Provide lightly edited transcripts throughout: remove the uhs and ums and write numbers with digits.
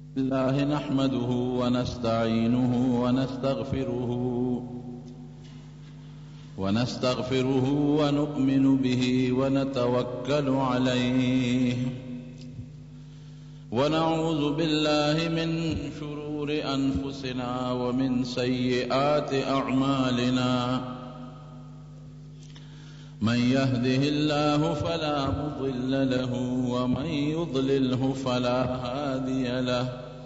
الله نحمده ونستعينه ونستغفره ونؤمن به ونتوكل عليه ونعوذ بالله من شرور أنفسنا ومن سيئات أعمالنا من يهده الله فلا مضل له ومن يضلله فلا هادي له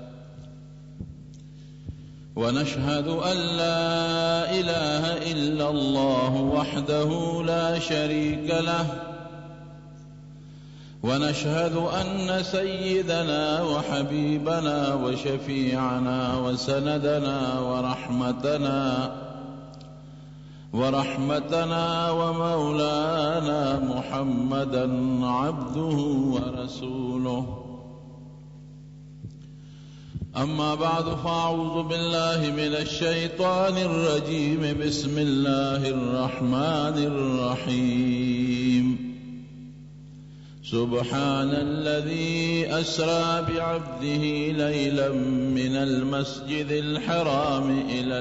ونشهد أن لا إله إلا الله وحده لا شريك له ونشهد أن سيدنا وحبيبنا وشفيعنا وسندنا ورحمتنا ومولانا محمدا عبده ورسوله أما بعد فأعوذ بالله من الشيطان الرجيم بسم الله الرحمن الرحيم سبحان الذي أسرى بعبده ليلا من المسجد الحرام إلى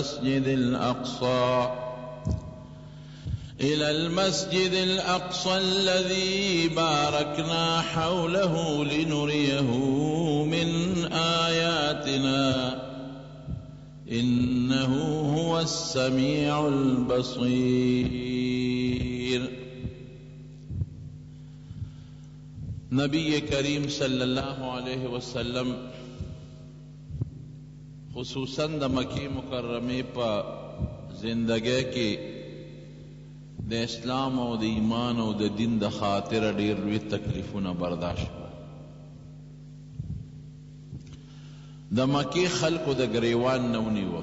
المسجد الأقصى الذي باركنا حوله لنريه من آياتنا إنه هو السميع البصير. نبی کریم صلی اللہ علیہ وسلم خصوصاً د مکی مکرمه په زندگی کې د اسلام او د ایمان او د دین د خاطر ډیر لوی تکلیفونه برداشت د مکی خلقو د گریوان نه ونیوه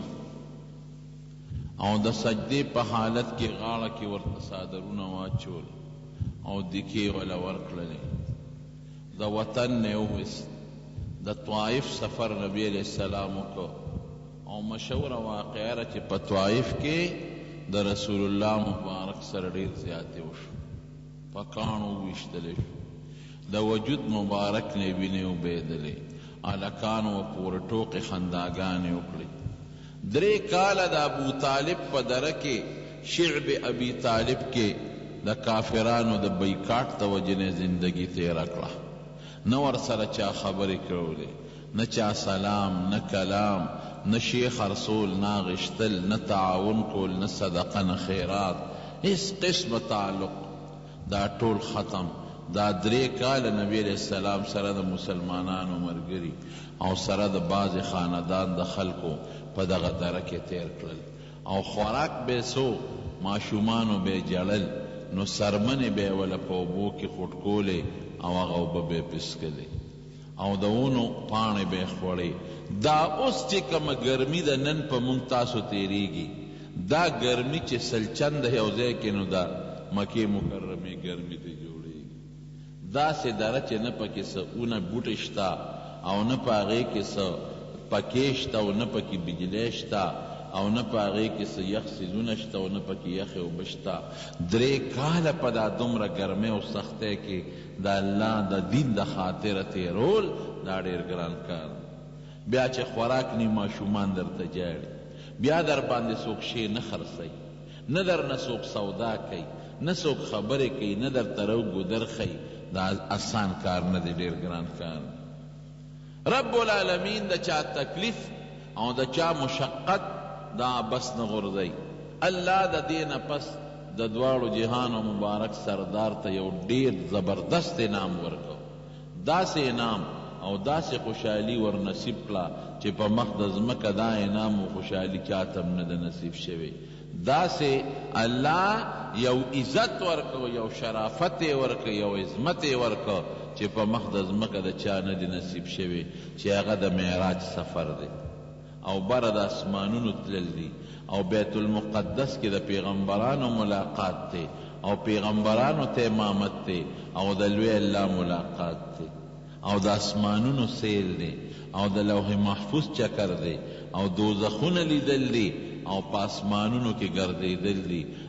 او د سجدې په حالت کې غاړه کې ورته څادرونه واچول او دکې ولا ورکړلې د وطن نه وویست د طائف سفر نبی علیہ السلام کو او مشهور واقعه را چې په طائف کې د رسول الله مبارک سره ډیر زیاتې وشو په کاڼو ویشتلی شو د وجود مبارک نه وینې وبهېدلې هلکانو پورې ټوقې خنداګانې وکړې 3 کاله د ابو طالب په دره کې شعب ابي طالب کې د کافرانو د بیکاټ د وجې نه زندګي تېره کړه نه ورسره چا خبرې کولې نه چا سلام نه کلام نه شیخ رسول نه غشتل نه تعاون کول نه صدقه نه خیرات هیڅ قسم تعلق دا ټول ختم دا 3 کاله نبی علیہ السلام سره د مسلمانانو مرګري او سره د بعض خاندان د خلکو په دغه دره کې تیر کړل او خوراک به سو ماشومانو به جړل نو سرمنې به ولا په اوبو کې خټکولې او هغه اوبه به پسکلې او د ونو پاڼې به خوړې دا اوس چې کومه ګرمي ده نن په موږ تاسو تېرېږي دا ګرمي چې سلچند یو ځای کې نو دا مکې مکرمې ګرمي ته جوړېږي داسې دره چې نه پکې څه اونه بوټې شته او نه په هغې کې څه پکې شته او نه پکې بجلی شته او نه په هغې کې څه یخ څیزونه شته او نه پکې یخې اوبه شته 3 کاله په دا دومره ګرمۍ او سختۍ کې د الله د دین د خاطره تېرول دا ډېر ګران کار بیا چې خوراک نی ماشومان درته جاړي بیا در باندې څوک شی نه خرڅوي نه درنه څوک سودا کوي نه څوک خبرې کوي نه درته رو ګودر ښیي دا اسان کار نه دی ډېر ګران کار رب العالمین د چا تکلیف او د چا مشقت دا بس نه غورځوي الله د دې نه پس د دواړو جهانو مبارک سردار ته یو ډېر زبردست انعام ورکو داسې انعام او داسې خوشحالي ور نصیب کړه چې په مخ د ځمکه دا انعام و خوشحالي چاته هم نه ده نصیب شوی داسې الله یو عزت ورکو یو شرافت یې ورکو یو عظمت یې ورکو چې په مخ د ځمکه د چا نه دی نصیب شوی چې هغه د معراج سفر دی او بره د اسمانونو تلل دي او بیت المقدس کې د پیغمبرانو ملاقات دی او پیغمبرانو ته امامت دی او د لوی الله ملاقات دی او د اسمانونو سیل دی او د لوح محفوظ چکر دی او دوزخونه لیدل دی او په اسمانونو کې ګرځېدل دي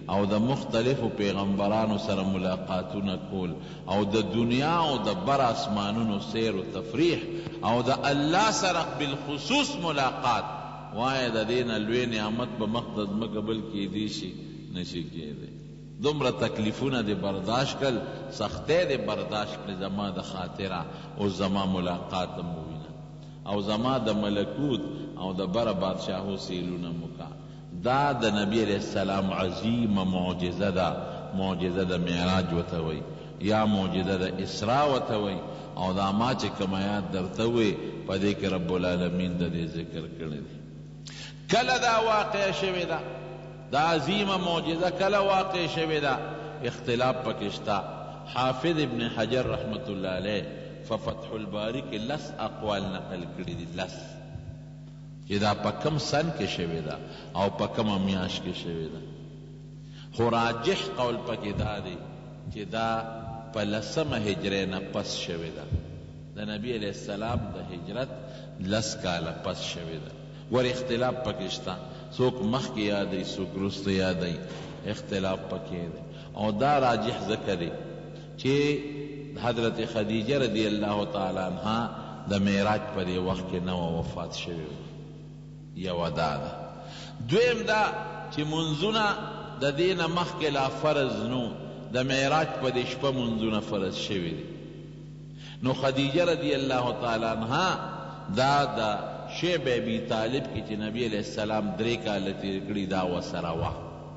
او د مختلفو پیغمبرانو سره ملاقاتونه کول او د دنیا او د بر اسمانونو سیر و تفریح او د الله سره بالخصوص ملاقات وایه د دې نه لوی نعمت به مخ د ځمکه بل کیدی شي نشي کیدی دومره تکلیفونه دې برداشت کړل سختۍ دې برداشت کړې زما د خاطره او زما ملاقات هم ووینه او زما د ملکوت او د بره بادشاهو سیلونه مکا دا د نبی علیہ السلام عظیمه معجزه ده معجزه د معراج ورته وایي یا معجزه د اسراء ورته وایي او دا ما چې کوم آیات درته وایي په دې کې رب العالمین د دې ذکر کړی دی کله دا واقع شوې ده دا عظیمه معجزه کله واقع شوې ده اختلاف پکې شته حافظ ابن حجر رحمت الله علیه ففتح الباری کې لس اقوال نقل کړي دي لس چې دا په کم سن کې شوې ده او په کمه میاشت کې شوې ده خو راجح قول پکې دا دی چې دا په لسمه هجرې نه پس شوې ده د نبی علیہ السلام د هجرت لس کاله پس شوې ده ور اختلاف پکې شته څوک مخکې یادوي څوک وروسته یادوي اختلاف پکې دی او دا راجح ذکر دی چې حضرت خدیجه رضی الله تعالی عنها د معراج په دې وخت کې نوه وفات شوې یوه دا ده دویم دا چې منځونه د دې نه مخکې لا فرض نو د معراج په دې شپه منځونه فرض شوي دي نو خدیجه رضی الله تعالی عنها دا د شیب ابي طالب کې چې نبی علیہ السلام 3 کاله تیر کړي دا ورسره وه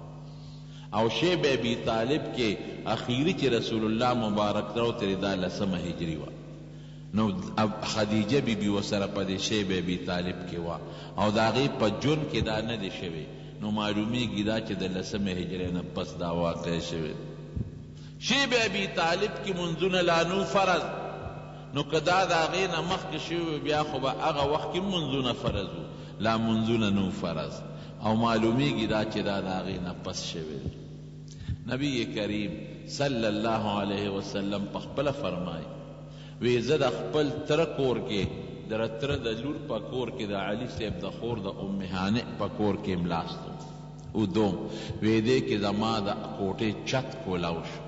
او شیب ابي طالب کې اخیری چې رسول الله مبارک راو ترې دا لسمه هجري وه نو خدیجه بی بی ورسره په دې شیب ابي طالب کې وه او د هغې په جون کې دا نه دی شوی نو معلومیږي دا چې د لسمه هجرې نه پس دا واقع شوی شیب ابي طالب کې منځونه لا نو فرض نو که دا د هغې نه مخکې شوي بیا خو به هغه وخت کې منځونه فرض وو لا منځونه نو فرض او معلومیږي دا چې دا د هغې نه پس شوی نبی کریم صلی الله علیه وسلم په خپله فرمایي وی زه د خپل تره کور کې د تره د لور په کور کې د علي صاحب د خور د ام هانئ په کور کې ملاستم ودوم وی دې کې زما د کوټې چت کولاو شو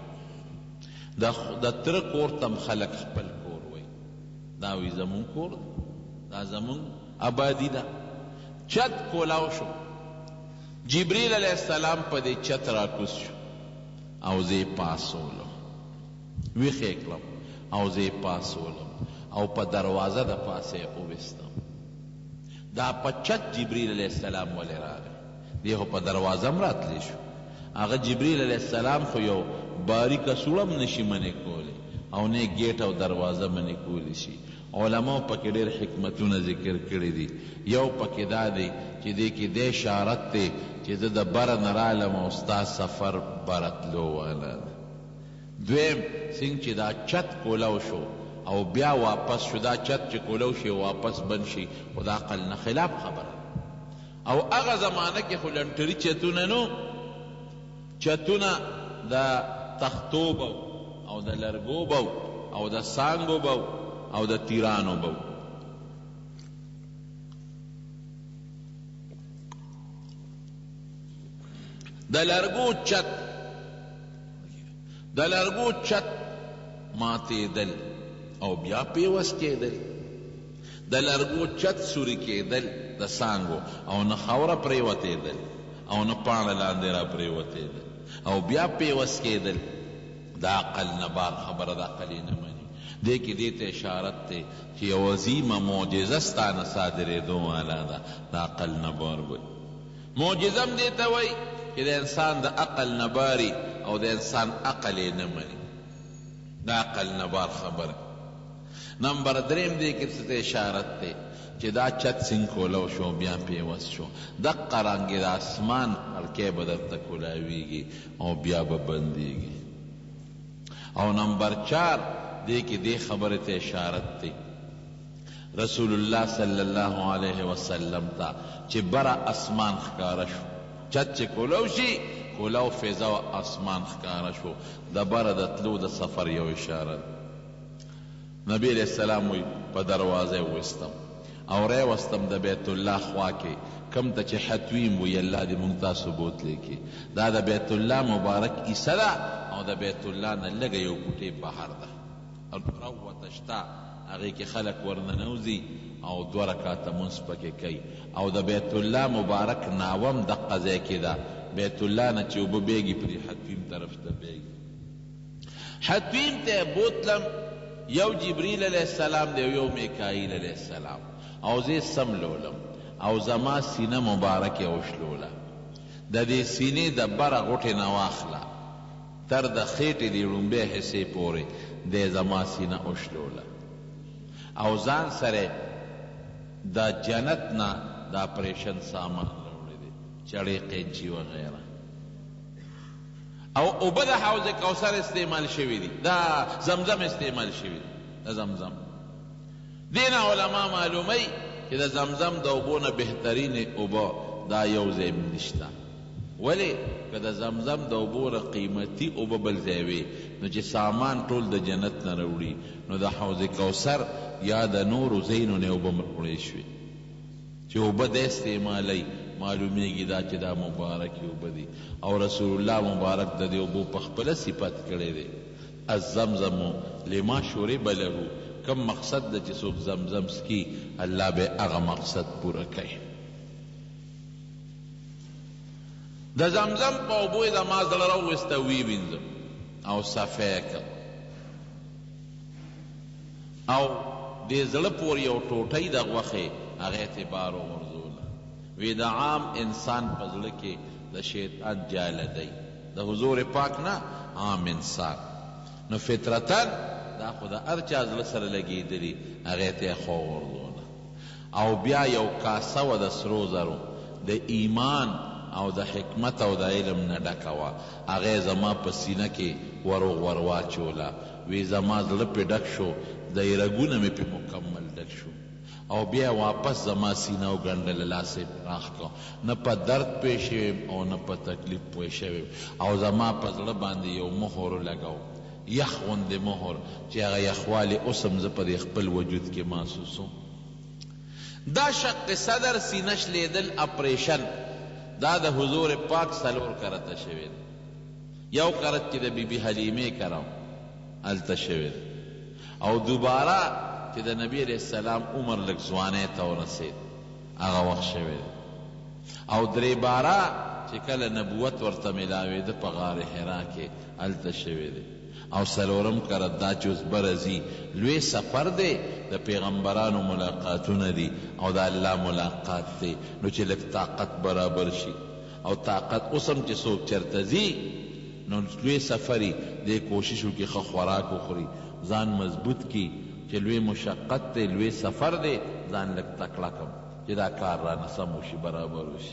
د تره کور تم خلک خپل کور وی دا وی زمون کور دا زمون آبادی ده چت کولاو شو جبریل علیہ السلام په دې چت راکوز شو او زه پاسولم ویښې کړم او زه پاسولم او په دروازه د پاسه اوبستم دا په چت جبریل علیہ السلام ولې راغی دی خو په دروازه هم راتلی شو هغه جبریل علیہ السلام خو یو باریکه سوړه هم نشي منې کولی او نه ګیټ او دروازه منې کولی شي علماو پکې ډېر حکمتونه ذکر کړي دي یو پکې دا دی چې دې کې دې اشارت دی چې زه د بره نه رالم او ستا سفر بره تلو والا دویم څنګه چې دا چت کولاو شو او بیا واپس شو دا چت چې کولاو شي واپس بند شي خو د عقل نه خلاف خبره او هغه زمانه کې خو لنټري چتونه نو چتونه د تختو به او د لرګو به او د سانګو به او د تیرانو به د لرګو چت ماتېدل او بیا پیوس کېدل د لرګو چت سوري کېدل د سانګو او نه خاوره پرېوتېدل او نه پاڼه لاندې را پرېوتېدل او بیا پیوس کېدل دا عقل نه بار خبره د عقل یې نه مني دې کې دې ته اشارت دی چې یو عظیمه معجزه ستا نه صادرېدو والا ده د عقل نه بار وایي معجزه هم دې ته وایي چې د انسان د عقل نه باري او د انسان عقل یې نه مني د عقل نه بار خبره نمبر دریم دې کې څه ته اشارت دی چې دا چت څنګه کولو شو بیا پیوس شو دقه رنګې د اسمان هلکې به درته کولاویږي او بیا به بندېږي او نمبر 4 دې کې دې خبرې ته اشارت دی رسول الله صلی الله علیه وسلم ته چې بره اسمان ښکاره شو چت چې کولو شي کولو فضا و اسمان ښکاره شو د بره د تلو د سفر یو اشاره نبی علیہ السلام وی په دروازه وستم او ری وستم د بیت الله خوا کې کم ته چې حتویم وي الله دې مونږ تاسو بوتلی کړي. دا د بیت الله مبارک عیسه ده او د بیت الله نه لږه یو کوټې بهر ده او روته شته، هغې کې خلک ورننوځي او 2 رکعاته مونځ پکې کوي. او د بیت الله مبارک ناوم دقه ځای کې ده، بیت الله نه چې اوبه بیږي پرې حتویم طرف ته بیږي. حتویم ته بوتلم، یو جبریل علیہ السلام دی یو میکائیل علیہ السلام، او زه سملولم او زما سینه مبارکه وشلوله. د دې سینې د بره غوټې نه واخله تر د خېټې د ړومبۍ حصې پورې د زما سینه وشلوله، او ځان سره د جنت نه د اپریشن سامان راوړی دی، چړې قینچي وغیره. او اوبه د حوض کوثر استعمال شوي دي، دا زمزم استعمال شوي دي، د زمزم. دې نه علما معلوموي چې د زمزم د اوبو نه بهترین اوبه دا یو ځای نشته. ولې که د زمزم د اوبو نه قیمتي اوبه بل ځای وي نو چې سامان ټول د جنت نه راوړي نو د حوض کوثر یا د نورو ځایونو نه اوبه راوړی شوي چې اوبه د استعمالی، معلومیږي دا چې دا مبارکې اوبه دي. او رسول الله مبارک د دې اوبو په خپله صفت کړی دی، الزمزم لما شرب له، کم مقصد ده چې څوک زمزم سکي الله به هغه مقصد پوره کوي. د زمزم په اوبو یې زما زړه راوویسته ویې وینځم او صفی کړ، او دې زړه پورې یو ټوټۍ د غوښې هغې ته بار وغورځوله. وی د عام انسان په زړه کې د شیطان جاله دی، د حضور پاک نه عام انسان. نو فطرتاً دا خو د هر چا زړه سره لګېدلي، هغې ته یې خوا وغورځوله. او بیا یو کاسه وه د سرو زرو د ایمان او د حکمت او د علم نه ډکه وه، هغې زما په سینه کې ور واچوله. وی زما زړه پې ډک شو، د رګونه مې پې مکمل ډک شو. او بیا واپس زما سینه وګنډله، لاس یې پراخ کړه، نه په درد پوه شویم او نه په تکلیف پوه شویم. او زما په زړه باندې یو مهر ولګو، یخ غوندې مهر چې هغه یخوالی اوس هم زه په دې خپل وجود کې محسوسوم. دا شق صدر، سینه شلیدل، اپریشن، دا د حضور پاک 4 کرته شوی دی. یو کرت چې د بی بی حلیمې کرم هلته شوی دی، او دوباره چې د نبی علیہ السلام عمر لږ ځوانۍ ته ورسېد هغه وخت شوی دی، او 3 باره چې کله نبوت ورته میلاوېده په غار حرا کې هلته شوی دی، او 4م کرت دا چې اوس برځي. لوی سفر دی، د پیغمبرانو ملاقاتونه دي او د الله ملاقات دی، نو چې لږ طاقت برابر شي. او طاقت اوس هم چې څوک چېرته ځي نو لوی سفري دی، کوشش وکړي ښه خوراک وخوري، ځان مضبوط کړي چې لوی مشقت دی، لوی سفر دی، ځان لږ تکړه کړم چې دا کار رانه سم وشي، برابر وشي.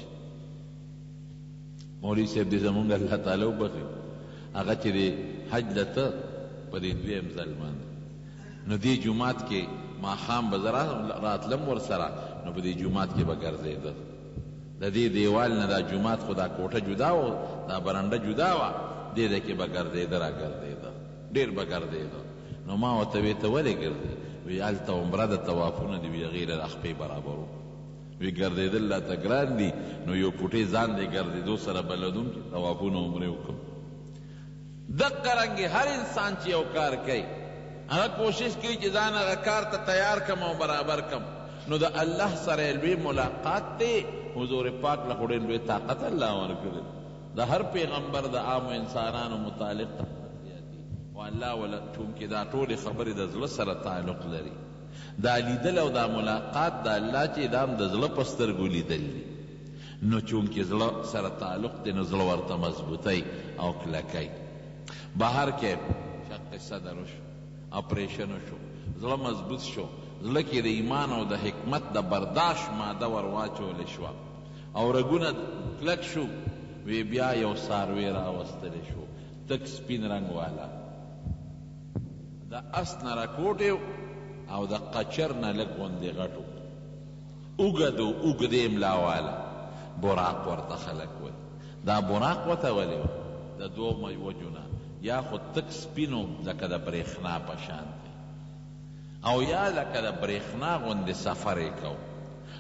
مولوي صاحب دې زمونږ الله تعالی وبخي، هغه چې د حج دته په دې 2م ځل باندې نو دې جومات کې ماښام به زه راتلم ورسره، نو په دې جومات کې به ګرځېده. د دې دیوال نه دا جومات خو دا کوټه جدا و، دا برنډه جدا وه، دې ځای کې به ګرځېده را ګرځېده، ډېر به ګرځېده. نو ما ورته وی ته ولې ګرځې؟ وی هلته عمره د طوافونه دي، وی هغې له خپې برابرو. وی ګرځېدل راته ګران دي، نو یو پوټې ځان دی ګرځېدو سره بلدوم چې طوافونه عمرې وکړم. دقه رنګې هر انسان چې یو کار کوي هغه کوشش کوي چې ځان هغه کار ته تیار کم او برابر کم. نو د الله سره لوی ملاقات دی، حضور پاک له خو ډېر لوی طاقت الله ورکړی، د هر پیغمبر د عامو انسانانو متعلق طاقت زیاتي، او الله ولا چونکې دا ټولې خبرې د زړه سره تعلق لري. دا لیدل او دا ملاقات د الله چې دا هم د زړه په سترګو لیدل دي، نو چونکې زړه سره تعلق دی نو زړه ورته مضبوطی او کلکی. بهر کې شق صدر شو، اپریشن شو، زړه مضبوط شو، زړه کې د ایمان او د حکمت د برداشت ماده ور واچولې شوه، او رګونه کلک شو. وی بیا یو څاروی راوستلی شو، تک سپین رنګ والا، د اس نه راکوټ او د قچر نه لږ غوندې غټ و، اوږد و، اوږدې ملا والا، براق ورته خلک وایي. دا براق ورته ولې و؟ د 2 وجو نه، یا خو تک سپینو لکه د برېښنا په شان دی، او یا لکه د برېښنا غوندې سفر یې کو،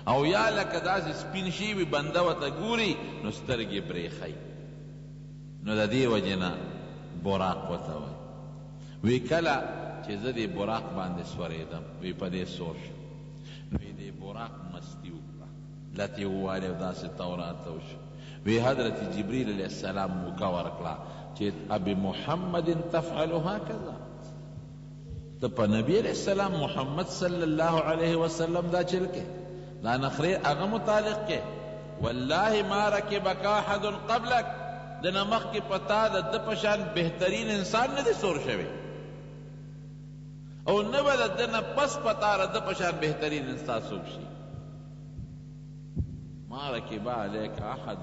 او یا لکه داسې سپین شي وي بنده ورته ګوري نو سترګې برېښي، نو د دې وجې نه براق ورته وایي. وی کله چې زه دې براق باندې سورېدم، وی په دې سور شو، نو یې دې براق مستي وکړه، لتې ووالې او داسې تورات وشو. وی حضرت جبریل علیه السلام موقع ورکړه چې ابي محمد تفعل هکذا، ته په نبی علیه السلام محمد صلی الله علیه وسلم دا چل کې دا نخرې هغه متعلق کې والله ما رکبک احد قبلک، دنه مخکې پتا د ده په شان بهترین انسان نه دی سور شوی، او نه به د ده نه پس پتا د ده په شان بهترین انسان څوک شي. ما رکب علیک احد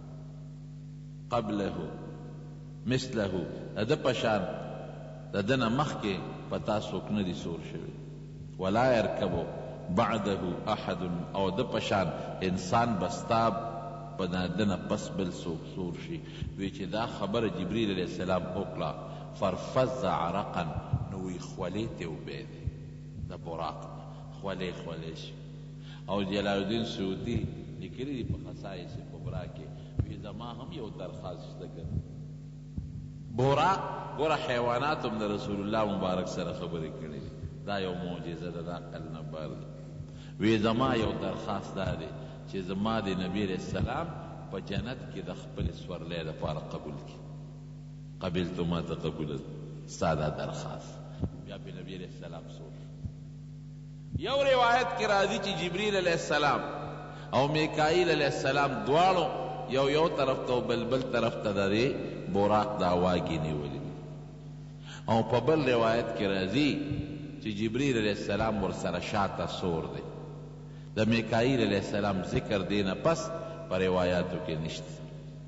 قبله مثله، د ده په شان د ده نه مخکې پتا څوک نه دی سور شوی. ولا یرکبو بعده احد، او د په شان انسان بستا په د نه پس بل څوک سور شي. وی چې دا خبره جبریل علیه السلام وکړه فرفز عرقا، نو وی خولې ته اوبه دی د براق خولې خولې شي. او جلال الدین سیوطي لیکلي دي په خصائص کبرا کې، وی زما هم یو درخواست شته ګڼه براق ګوره حیوانات هم د رسول الله مبارک سره خبرې کړي دي، دا یو معجزه ده، دا عقل نه بار دی. وی زما یو درخواست دا دی چې زما د نبی علیہ السلام په جنت کې د خپل سورلی لپاره قبول کړي. قبلتو ما ته قبول ستا دا درخواست. بیا په نبی علیہ السلام سور. یو روایت کې راځي چې جبریل علیہ السلام او میکائیل علیہ السلام دواړو یو طرف ته او بل طرف ته د دې براق دا واګې نیولې، او په بل روایت کې راځي چې جبریل علیہ السلام ورسره شاته سور دی. د میکائیل علیہ السلام ذکر دینا پس پر روایاتو کې نشته.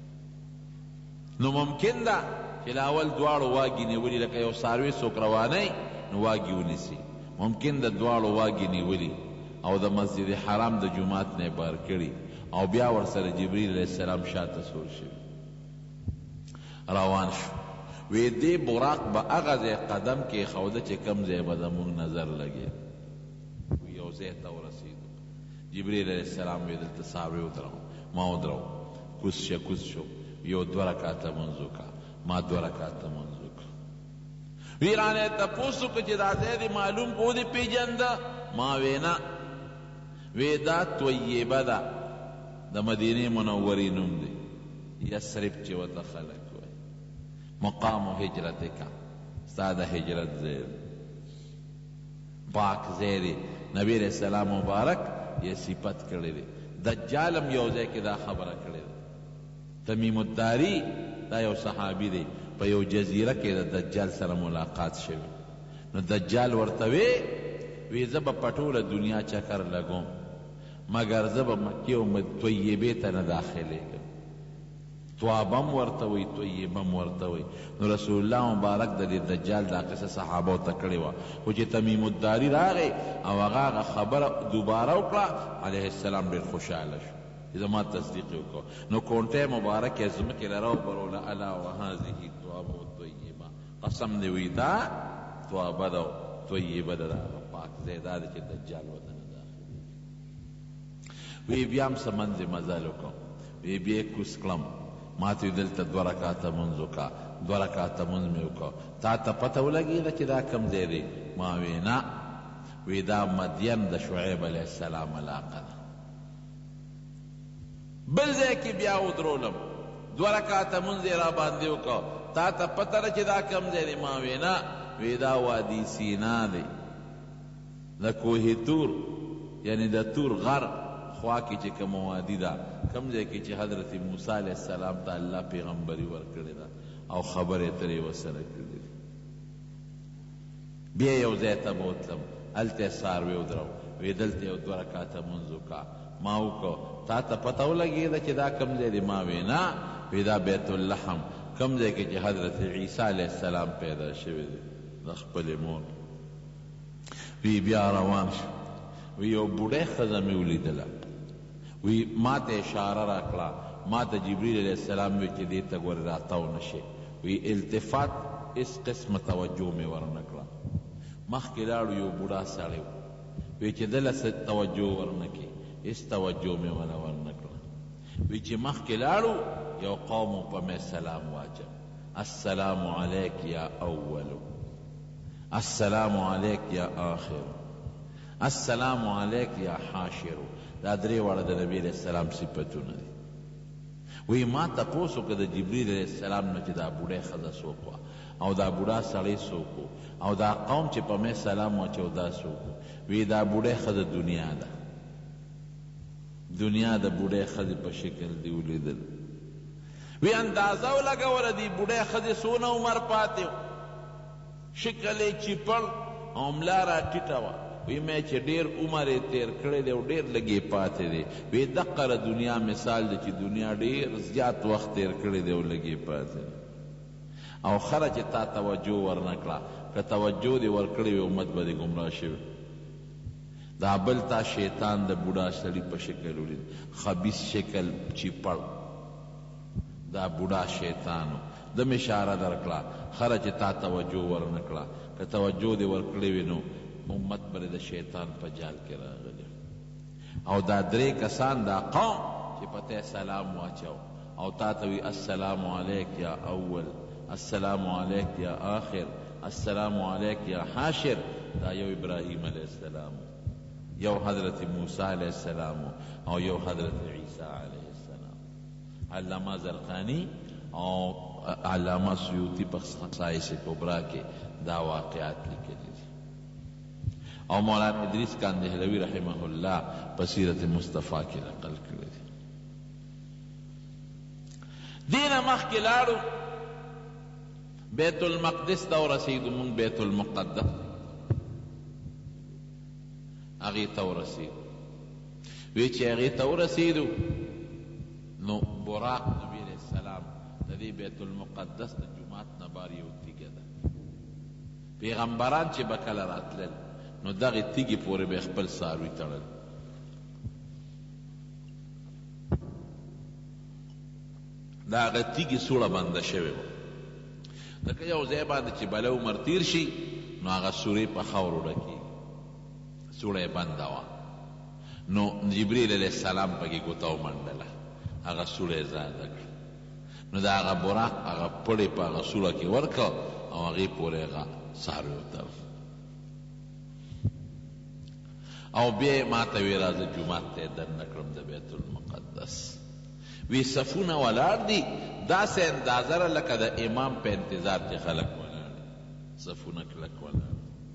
نو ممکن ده چې لاول دواړو واګې نیولي، لکه یو څاروي څوک روانوي نو واګې ونیسي، ممکن ده دواړو واګې نیولي او د مسجد حرام د جومات نه بار کړي، او بیا ورسره جبریل علیہ السلام شاته سور شوي روان شو. وی دې براق به هغه ځای قدم کې خوده چې کم ځای به زموږ نظر لګي. یو ځای ته ورسېدو، جبریل علیہ السلام وی دلته څاروي ودرو، ما ودرو، کوز شو، یو 2 رکعته منځ وکړه، ما 2 رکعته منځ وکړه. وی رانه تپوس وکړه چې دا ځای دې معلوم کو دې پېژنده؟ ما وینا وی دا طیبه ده، د مدینې منورې نوم دی، یثرب چې ورته خلک وایي، مقام هجرتک، ستا د هجرت ځای پاک ځای دی. نبی علیہ السلام مبارک یہ صفت کړی دی. دجال هم یو ځای کې دا خبره کړې ده. تمیم الداری دا یو صحابي دی، په یو جزیره کې د دجال سره ملاقات شوی. نو دجال ورته وی زه به په ټوله دنیا چکر لګوم مګر زه به مکې او طیبې ته نه داخلېږم. توابم ورته وی، طیبم ورته وی. نو رسول الله مبارک د دې دجال دا قصه صحابو ته کړې وه، خو چې تمیم الداري راغی او هغه خبره دوباره وکړه، علیه السلام ډېر خوشحاله شو، زما تصدیق یې وکړو. نو کونټۍ مبارک یې ځمکې له راوبروله، الا وهذه توابه طیبه، قسم دې وی دا توابه ده طیبه ده، پاک ځای دا دی چې دجال ورته نه داخلېږي. وی بیا هم څه منځې مزل وکړم، وی بیا یې کوز کړم، ما ته دلته 2 رکعته منځ وکړه، 2 رکعته منځ مې وکړه، تا ته پته ولګېده چې دا کوم ځای دی؟ ما وی نه، وی دا مدین د شعیب علیه السلام علاقه ده. بل ځای کې بیا ودرولم، 2 رکعته منځ یې را باندې وکړه، تا ته پته ده چې دا کوم ځای دی؟ ما وی نه، وی دا وادي سینا دی، د کوه تور یعنی د تور غر خوا کې چې کوم وادي ده، کوم ځای کې چې حضرت موسی علیہ السلام ته الله پیغمبري ورکړې ده او خبرې اترې ورسره کړې دي. بیا یو ځای ته بوتلم، هلته څاروي ودرو، وی دلته یو 2 رکعته منځ وکړه، ما وکړو، تا ته پته ولګېده چې دا کوم ځای دی؟ ما وی نه، وی دا بیت اللحم، کوم ځای کې چې حضرت عیسی علیہ السلام پیدا شوی دی د خپلې مور. وی بیا روان شو، وی یو بوډۍ ښځه مې ولیدله، وی ما ته اشاره را کړه، ما ته جبریل علیہ السلام وی چې دې ته ګورې راتاو نه شي. وی التفات اس قسم توجه مې ورنه کړه. مخکې لاړو، یو بوډا سړی وی چې دله څه توجه ورنه کړي، هیڅ توجه مې ونه ورنه کړه. وی چې مخکې لاړو یو قوم په مې سلام واچو، السلام علیک یا اولو، السلام علیک یا آخرو، السلام علیک یا حاشرو. دا درې واړه د نبی علیہ السلام صفتونه دي. وی ما تپوس وکړه د جبریل علیہ السلام نه چې دا بوډۍ ښځه څوک وه او دا بوډا سړی څوک و او دا قوم چې په مې سلام واچو دا څوک و. وی دا بوډۍ ښځه دنیا ده، دنیا د بوډۍ ښځې په شکل دی ولیدل. وی اندازه ولګوله دې بوډۍ ښځې څونه عمر پاتې و، شکل یې چیپړ او ملا را ټیټه وه. وی مې چې ډېر عمر یې تېر کړی دی او ډېر لږ یې پاتې دی. وی دقه د دنیا مثال دی چې دنیا ډېر زیات وخت تېر کړی دی او لږ یې پاتې دی. او خره چې تا توجه ورنه کړه، که توجه دې ورکړې وي امت به دې ګمراه شوي. دا بل تا شیطان د بوډا سړي په شکل ولید، خبیث شکل چیپړ، دا بوډا شیطانو. دم اشاره درکړه خره چې تا توجه ورنه کړه، که توجه دې ورکړې وي نو امت بر د شیطان په جال کې راغلی. او دا درې کسان دا قوم چې پته سلام واچو او تا ته وی السلام علیک یا اول، السلام علیک یا آخر، السلام علیک یا حاشر. دا یو ابراهیم علیہ السلام، یو حضرت موسی علیہ السلام او یو حضرت عیسی علیہ السلام. علامہ زرقانی او علامہ سیوطی په خصائص کبرا کې دا واقعات لیکلي دي. او مولانا ادریس کاندهلوی رحمه الله په سیرت مصطفی کې نقل کړی دی. دینه مخکې لاړو بیت المقدس ته ورسېدو، مونږ بیت المقدس هغې ته ورسېدو. وی چې هغې ته ورسېدو نو براق نبی علیہ السلام د دې بیت المقدس د جومات نه بار یو تیږه ده. پیغمبران چې به کله راتلل نو دغې تیږې پورې به خپل څاروي تړل. د هغه تیږې سوړه بنده شوې وه، لکه یو ځای باندې چې بله عمر تیر شي نو هغه سورې په خاورو ډکېږي، سوړه یې بنده وه. نو جبریل علیہ السلام پکې ګوته ومنډله، هغه سوړه یې زاده کړه. نو د هغه براق هغه پړې په هغه سوړه کې ورکړه او هغې پورې هغه څاروي وتړل. او بیا یې ما ته وی راځه جومات ته یې دننه کړم د بیت المقدس. وی صفونه ولاړ دي داسې اندازه را لکه د امام په انتظار کې خلک ولاړ دي، صفونه کلک ولاړ.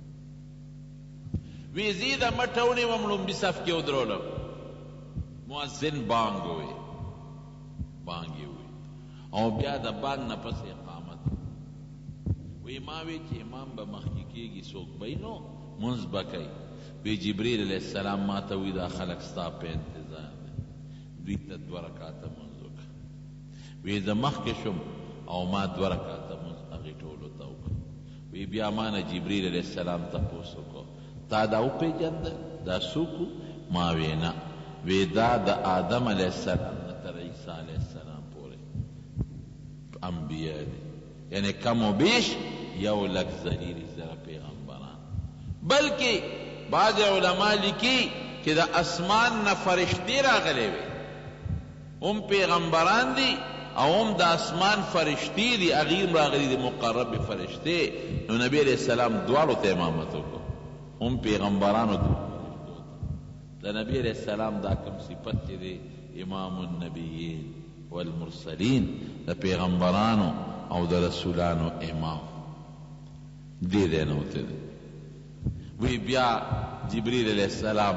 وی زی د مټه ونیوم لومبي صف کې ودرولم، مؤذن بانګ ووی، بانګ یې ووی او بیا د بانګ نه پس اقامت. وی ما وی چې امام به مخکې کېږي څوک به نو منځ به کوي. وی جبریل علیہ السلام ما ته وی دا خلک ستا په انتظار دی، دوی ته 2 رکعاته منځ وکړه. وی زه مخکې شوم او ما 2 رکعاته منځ هغې ټولو ته وکړه. وی بیا ما نه جبریل علیہ السلام تپوس وکړو تا دا وپېژندل دا څوک و؟ ما وی نه. وی دا د آدم علیہ السلام نه تر عیسی علیہ السلام پورې انبیا دي، یعنی کم و بیش 1,00,000 پیغمبران. بلکې بعض علما لیکي چې د اسمان نه فرشتې راغلې وې، هم پیغمبران دي او هم د اسمان فرشتې دي، هغې هم راغلي دي مقرب فرشتې. نو نبی علیہ السلام دواړو ته امامت وکړو، هم پیغمبرانو ته د نبی علیہ السلام دا کوم صفت چې دی امام النبیین والمرسلین، د پیغمبرانو او د رسولانو امام دې دی نوته دی. وی بیا جبریل علیہ السلام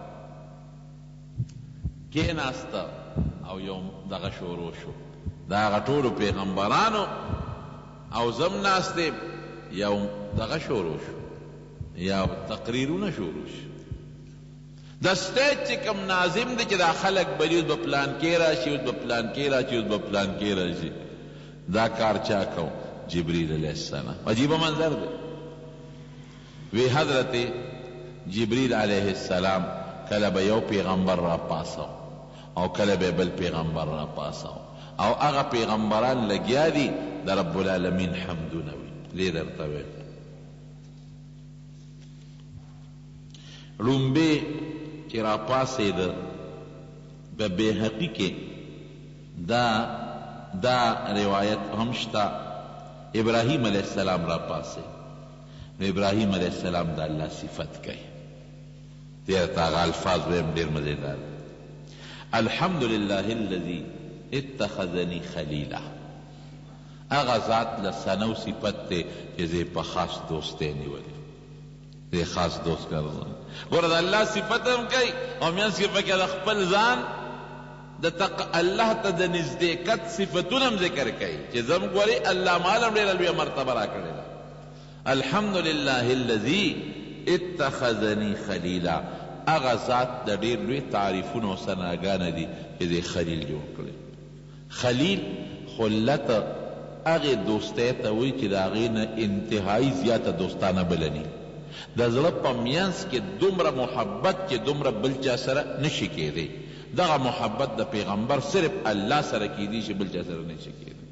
کېناسته او یو دغه شروع شو، د هغه ټولو پیغمبرانو او زم ناستې یو دغه شروع شو، یا تقریرونه شروع شو. د سټیج چې کوم ناظم دی چې دا خلک به اوس به پلان کې راشي، اوس به پلان کې راشي، اوس به پلان کې راشي، دا کار چا کو؟ جبریل علیہ السلام. عجیبه منظر دی. وی حضرت جبریل علیہ السلام کله به یو پیغمبر را پاسو او کله به بل پیغمبر را پاسو، او هغه پیغمبران لګیا دي د رب العالمین حمدونه وي. لې درته ویل لومبې چې را پاسېده په بیهقي کې دا روایت هم شته. ابراهیم علیہ السلام را پاسه نو ابراهیم علیہ السلام دا اللہ صفت کئی دیر تاغا الفاظ ویم دیر مزیدار. الحمدللہ الذی اتخذنی خلیلا اغا ذات لسنو صفت تے جزے پا خاص دوستے نیولی دے خاص دوست کردن گورد اللہ صفت ہم کئی اور میان صفت کیا دا خپل زان دا اللہ تا دا نزدیکت صفتون ہم ذکر کئی چیزم گوری اللہ مالم دیر الوی مرتبہ را کردے. الحمدللہ الذی اتخذنی خلیلا اغا ذات دا دیر لوی تعریفون و سناگان دی کہ خلیل جو کرے. خلیل خلت اغی دوستے تاوی چی دا اغینا انتہائی زیادہ دوستانہ بلنی دا ظلب پا میانس کے دمرا محبت چی دمرا بلچا سر نشی کے دے دا محبت دا پیغمبر صرف اللہ سر کی دی چی بلچا سر نشی کے دے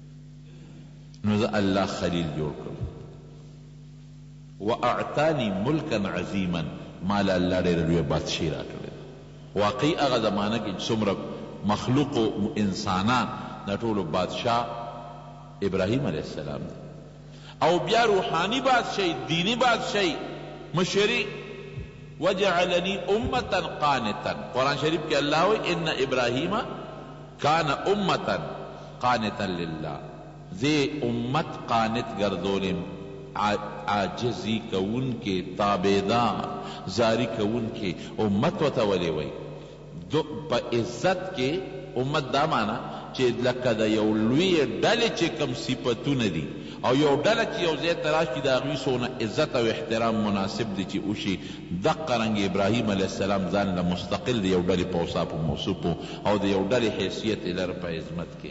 نو دا اللہ خلیل جوڑ کرے. وَأَعْتَانِي مُلْكًا عَظِيمًا مالا اللہ دے روی بادشاہ را کرے. واقعی اغا زمانہ کی سمر مخلوق و انسانان نٹول بادشاہ ابراہیم علیہ السلام دے او بیا روحانی بادشاہ دینی بادشاہ مشری وجعلنی امتا قانتا. قرآن شریف کے اللہ ہوئی ان ابراہیم کان امتا قانتا للہ زی امت قانت گردونم عاجزی کون کے تابیدار زاری کون کے امت و تولی وی پا عزت کے امت دا مانا چی لکا دا یو لوی ڈالی چی کم صفتون دی او یو ڈالی چی یو زید تراش کی دا اغوی سونا عزت و احترام مناسب دی چی اوشی دقا رنگ ابراہیم علیہ السلام زان لمستقل دی یو ڈالی پوصاپ و موصوپ او دی یو ڈالی حیثیت الر پا عظمت کے.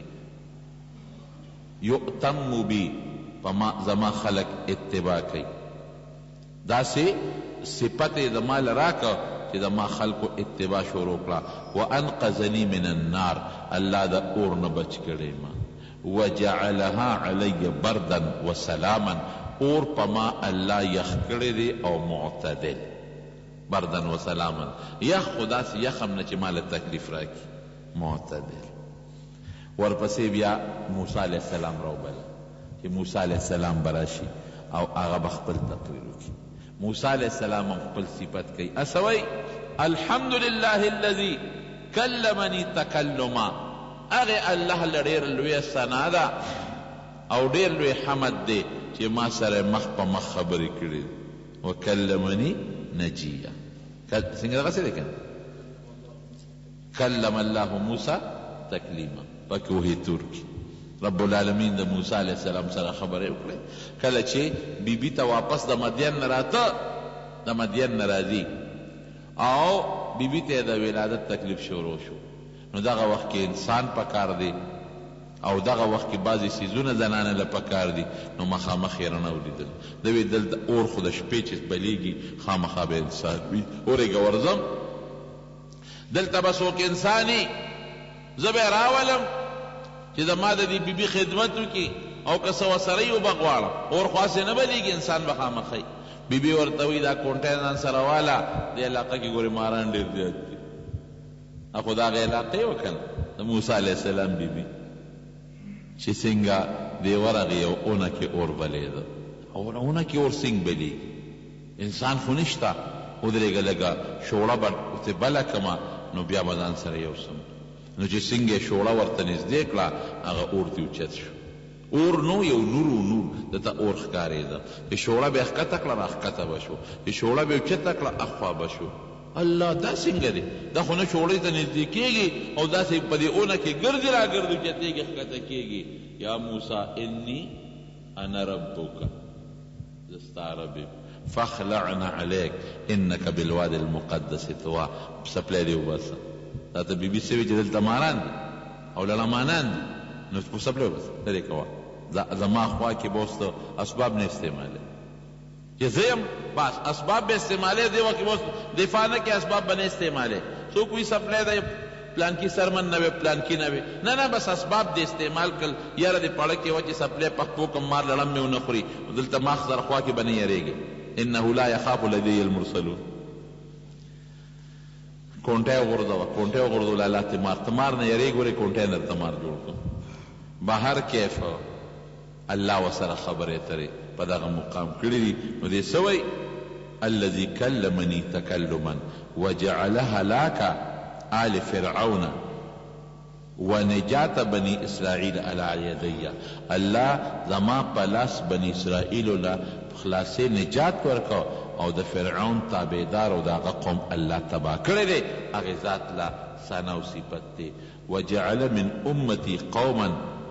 یؤتم بی پما زما خلق اتباع کئی دا سے صفت زما لراکا کہ زما خلق اتباع شروع کرا. وانقذنی من النار اللہ دا اور نبچ کرے ما. وجعلها علی بردا وسلاما اور پما اللہ یخ کرے دے او معتدل بردا وسلاما یخ خدا سے یخم نچے مال تکلیف راکی معتدل. ورپسے بیا موسیٰ علیہ السلام رو بلا کہ موسیٰ علیہ السلام براشی او آغا بخپل تقریرو کی. موسیٰ علیہ السلام خپل صفت کی اسوئی الحمدللہ الذی کلمنی تکلما اغی اللہ لڑیر لوی سنادا او دیر لوی حمد دے چی ما سر مخ پا مخ خبری کردی وکلمنی نجیہ سنگا دغا سے دیکھن کلم اللہ موسیٰ تکلیما پکوہی ترکی رب العالمین دا موسیٰ علیہ السلام سره خبره وکړه کله چې بیبي ته واپس د مدین نه راته د مدین نه راځي او بیبي ته د ولادت تکلیف شروع شو نو دغه وخت کې انسان پکار دی او دغه وخت کې بعضې څیزونه زنانه له پکار دي نو مخامخ یې رانه ولیدل د وی دلته اور خو د شپې چې بلیږي خامخا به انسان وي اورېږه ورځم دلته به څوک انساني زه به یې راولم چې زما د دې بیبي خدمت وکړي او که څه ورسره یو به غواړم اور خو هسې نه بلیږي انسان به خامخی بیبي ورته وایي دا کونټۍ ځان سره واله دې علاقه کې ګورې ماران ډېر زیات دي خو د هغې علاقې وکړه د موسی علیه السلام بیبي چې څنګه دې ورغې یو اونه کې اور بلیده او اونه کې اور څنګه بلیږي انسان خو نشته ودرېږه لږه شوړه به ورته بله کړمه نو بیا به ځان سره یوسم نو چې څنګه شوړه ورته نږدې کړه هغه اور ته اوچت شو اور نو یو نور و نور دته اور ښکارېده چې شوړه به یې ښکته کړه راښکته به شو چې شوړه به یې اوچته کړه اخوا به شو الله دا څنګه دی دا خو نه شوړې ته نږدې کېږي او داسې په دې اونه کې ګرځي راګرځي اوچتېږي ښکته کېږي یا موسی انی انا ربک زه ستا رب یم فاخلعنا علیک انک بالوادي المقدس طوی څپلی دې وباسه دا ته بیبي سوي چې دلته ماران دي او لړمانان دي نو په څپلی وباسه لرې کوه زما خوا کې به اوس اسباب نه استعمالوي چې زه یم بس اسباب به استعمالوي دې وخت کې به اوس دفاع نه کې اسباب به نه استعمالوي څوک وایي څپلی دی پلان کی سرمن نه وي پلان کی نه وي نه نه بس اسباب دې استعمال کړل یاره دې پړه کې وه چې څپلی پخپو کم مار لړم مې ونه خوري دلته ما خزر خوا کې به نه یېرېږي انه لا یخاف لدی المرسلون کونټه وغورځوه کونټه وغورځوله الله تمار نه یریږي ګورې کونټه نه تمار جوړ کړ بهر کیف الله ورسره خبرې اترې په دغه مقام کړي دي نو دې څه وایي الذي كلمني تكلما وجعل هلاك آل فرعون ونجات بني اسرائیل على يدي الله زما په لاس بني اسرائیل له خلاصې نجات ورکو او د فرعون تابعدار او دغه قوم الله تباه کړی دی هغې ذات له ثنا او صفت دی وجعل من امتي قوما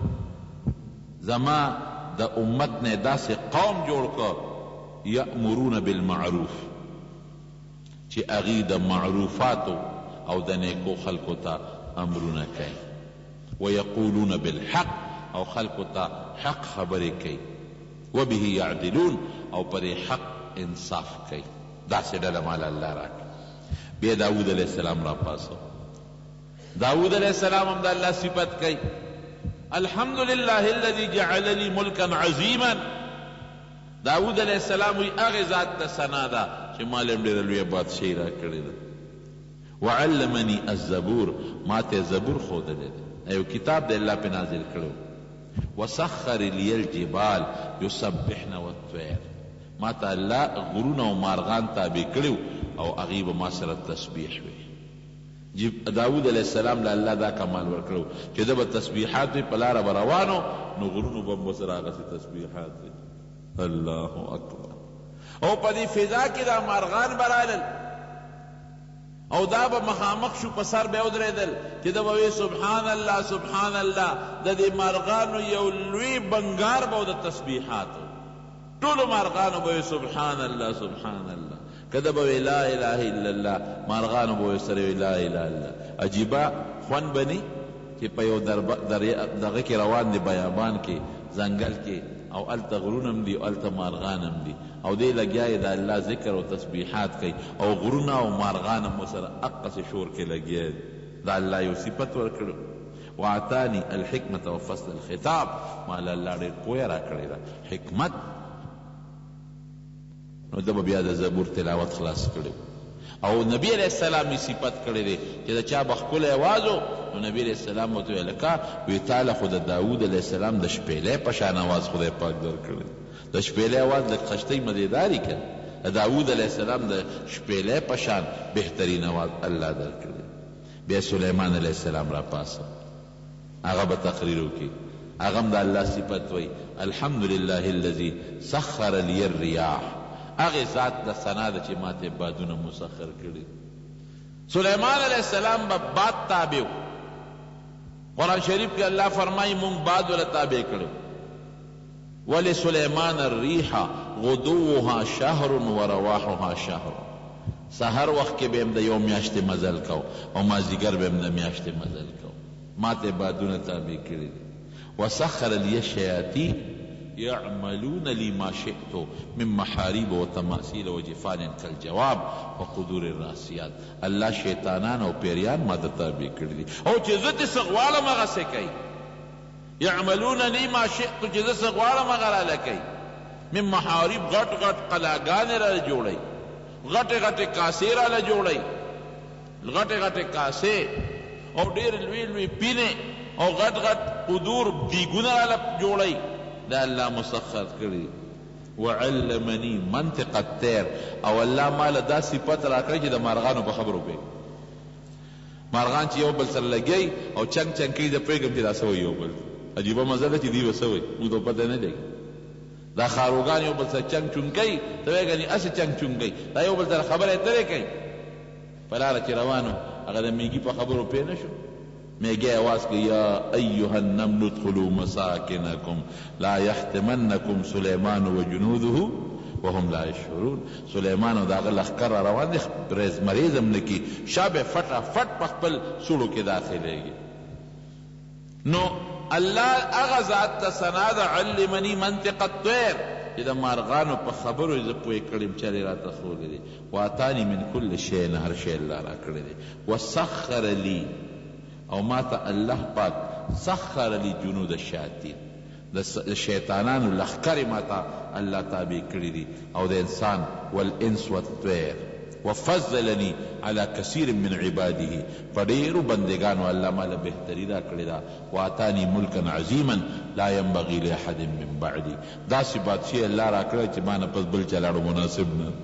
زما د امت نه داسې قوم جوړ کړ یأمرون بالمعروف چې هغې د معروفاتو او د نیکو خلکو ته امرونه کوي ويقولون بالحق او خلکو ته حق خبرې کوي وبه يعدلون او پر حق انصاف کوي داسې ډله مال الله راکړي بیا داود علیه السلام را پاسو داود علیه السلام هم د الله صفت کوي الحمد لله الذي جعلني ملكا عظيما داود علیه السلام وی هغې ذات ته ثنا ده چې ما له ډېره لویه بادشاهي را کړې ده وعلمني الزبور ما ته زبور ښودلی دی یو کتاب د الله پې نازل کړی وسخر لي الجبال يسبحن والطير ما ته الله غرونه او مارغان تابع کړي او هغې به ما سره تسبیح وي داود علیه السلام له الله دا کمال ورکړو چې ده به تسبیحات وي په لاره به روانو نو غرونو به هم ورسره هغسې تسبیحات وي الله اکبر او په دې فضا کې دا مارغان به رالل او دا به مخامخ شو په سر به یې ودرېدل چې ده به وی سبحان الله سبحان الله د دې مارغانو یو لوی بنګار به و د تسبیحاتو ټولو مارغانو به وی سبحان الله سبحان الله که ده به وی لا اله الا الله مارغانو به ورسره وی لا اله الا الله عجیبه خوند به نی چې په یو دغه کې روان دی بیابان کې ځنګل کې او هلته غرونه هم دي او هلته مارغان هم دي او دی لګیا یې د الله ذکر او تسبیحات کوي او غرونه او مارغان هم ورسره اقصې شور کې لګیا دي دا الله یو صفت ورکړو واعطاني الحکمة وفصل الخطاب ما له الله ډېر پویه را کړې ده حکمت نو ده به بیا د زبور تلاوت خلاص کړی او نبی علیہ السلام یې صفت کړی دی چې د چا به ښکلی اواز و نو نبی علیہ السلام ورته ویل لکه وی تاله خو د داود علیہ السلام د شپېلۍ په شان اواز خدای پاک درکړی د شپېلۍ اواز لږ خشتۍ مزېداري که د داود علیہ السلام د شپېلۍ په شان بهترین اواز الله درکړی بیا سلیمان علیہ السلام را پاسه هغه به تقریر وکړي هغه هم د الله صفت وی الحمد لله الذي سخر لي الرياح هغې ذات د ثنا ده چې ما ته بادونه مسخر کړي سلیمان علیہ السلام به باد تابع و قرآن شریف کې الله فرمایي مونږ باد وله تابع کړو ولسلیمان الریح غدوها شهر ورواحها شهر سحر وخت کې به هم د یو میاشتې مزل کو او مازدیګر به هم د میاشتې مزل کو ما ته بادونه تابع کړي دي وسخر لي الشیاطین يعملون لي ما شئت من محاريب وتماثيل وجفان كالجواب وقدور الراسيات الله شیطانان او پیریان ما د تابع کړي دي او چې زه دې څه غواړم هغسې کوي يعملون لي ما شئت چې زه څه غواړم هغه راله کوي من محاريب غټ غټ قلاګانې راله جوړوي غټې غټې کاسې راله جوړوي غټې غټې کاسې او ډېر لوی لوی پینې او غټ غټ قدور دیګونه راله جوړوي دا الله مسخر کړي وعلمني منطق الطير او الله ماله دا صفت را کړی چې د مارغانو په خبرو پوهېږي مارغان چې یو بل سره لګی او چنګ چنګ کوي زه پوهېږم چې دا څه وایي یو بل عجیبه مزه ده چې دوی به څه وایي موږ ته پته نه لګي دا خاروګان یو بل سره چنګ چونګ کوي ته وایې ګنې هسې چنګ چونګ کوي دا یو بل سره خبره اترې کوي په لاره چې روانو هغه د میږي په خبرو پوه نه شو میگه آواز که یا ایها النمل ادخلوا مساکنکم لا یحتمنکم سلیمان و جنوده وهم لا یشعرون سلیمان او داغه لښکر را روان دي مریض هم نکي شابه فټه فټ په خپل سوړو کې داخلېږي نو الله هغه ذات ته ثنا ده علمني منطق الطير چې د مارغانو په خبرو یې زه پوه کړم چې هغې راته ښودلی دی واتاني من کل شی نه هر شی الله را کړی دی وسخر لي او ما ته الله پاک سخر لی جنود الشیاطین د شیطانانو لښکرې ما ته الله تابع کړي دي او د انسان والانس والطیر وفضلني على كثير من عباده په ډېرو بندګانو الله ماله بهتري را کړې ده واتاني ملکا عظیما لا ينبغي لاحد من بعدي داسې بادشاهي الله را کړی چې ما نه پس بل چا لاړو مناسب نه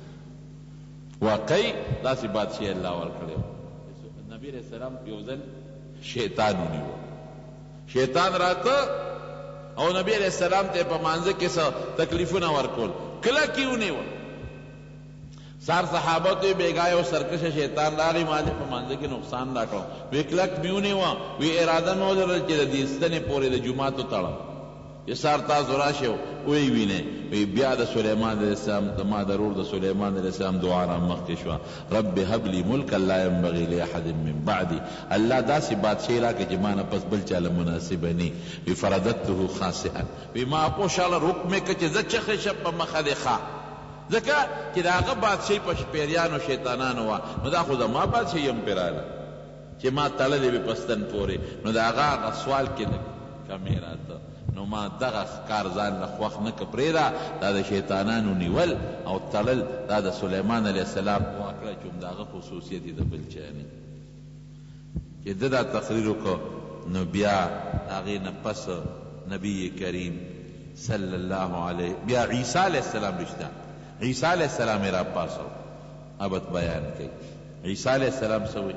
واقعي داسې بادشاهي الله ورکړی نبی علیہ السلام یو ځل شیطان ونیو شیطان راته او نبی علیہ السلام ته په مانځه کې څه تکلیفونه ورکول کله کې ونیو سار صحابه ته بیګای او سرکشه شیطان راغی ماده په مانځه کې نقصان راکړو وی کلک میونه وا وی اراده نو درل چې د ستنې پورې د جمعه ته تړم چې سار تاسو راشو وی وینه وی بیا د سليمان علیہ السلام د ما ضرور د سليمان علیہ السلام دعا را مخکې شو رب هب لي ملکا لا ينبغي لاحد من بعدي الله داسې بادشاہي راکړي چې ما نه پس بل چاله مناسب نه وی فرددته خاسئا وی ما په شاله حکم کې چې زه چخې شپ په مخه دی ښه ځکه چې د هغه بادشاهي په شپېریانو شیطانانو وه نو دا خو زما بادشاهي هم پرې راغله چې ما تړلې وې په ستن پورې نو د هغه سوال کې لږ کمې راته نو ما دغه کار ځان له خوښ نه که پرېږده دا د شیطانانو نیول او تړل دا د سلیمان علیه السلام واکړه چې هم د هغه خصوصیت یې د بل چا نه چې ده دا تقریر وکړو نو بیا د هغې نه پس نبی کریم صلی الله علیه بیا عیسی علیه السلام رشته عیسی علیہ السلام را پاسو ابت بیان کی عیسی علیہ السلام سوئی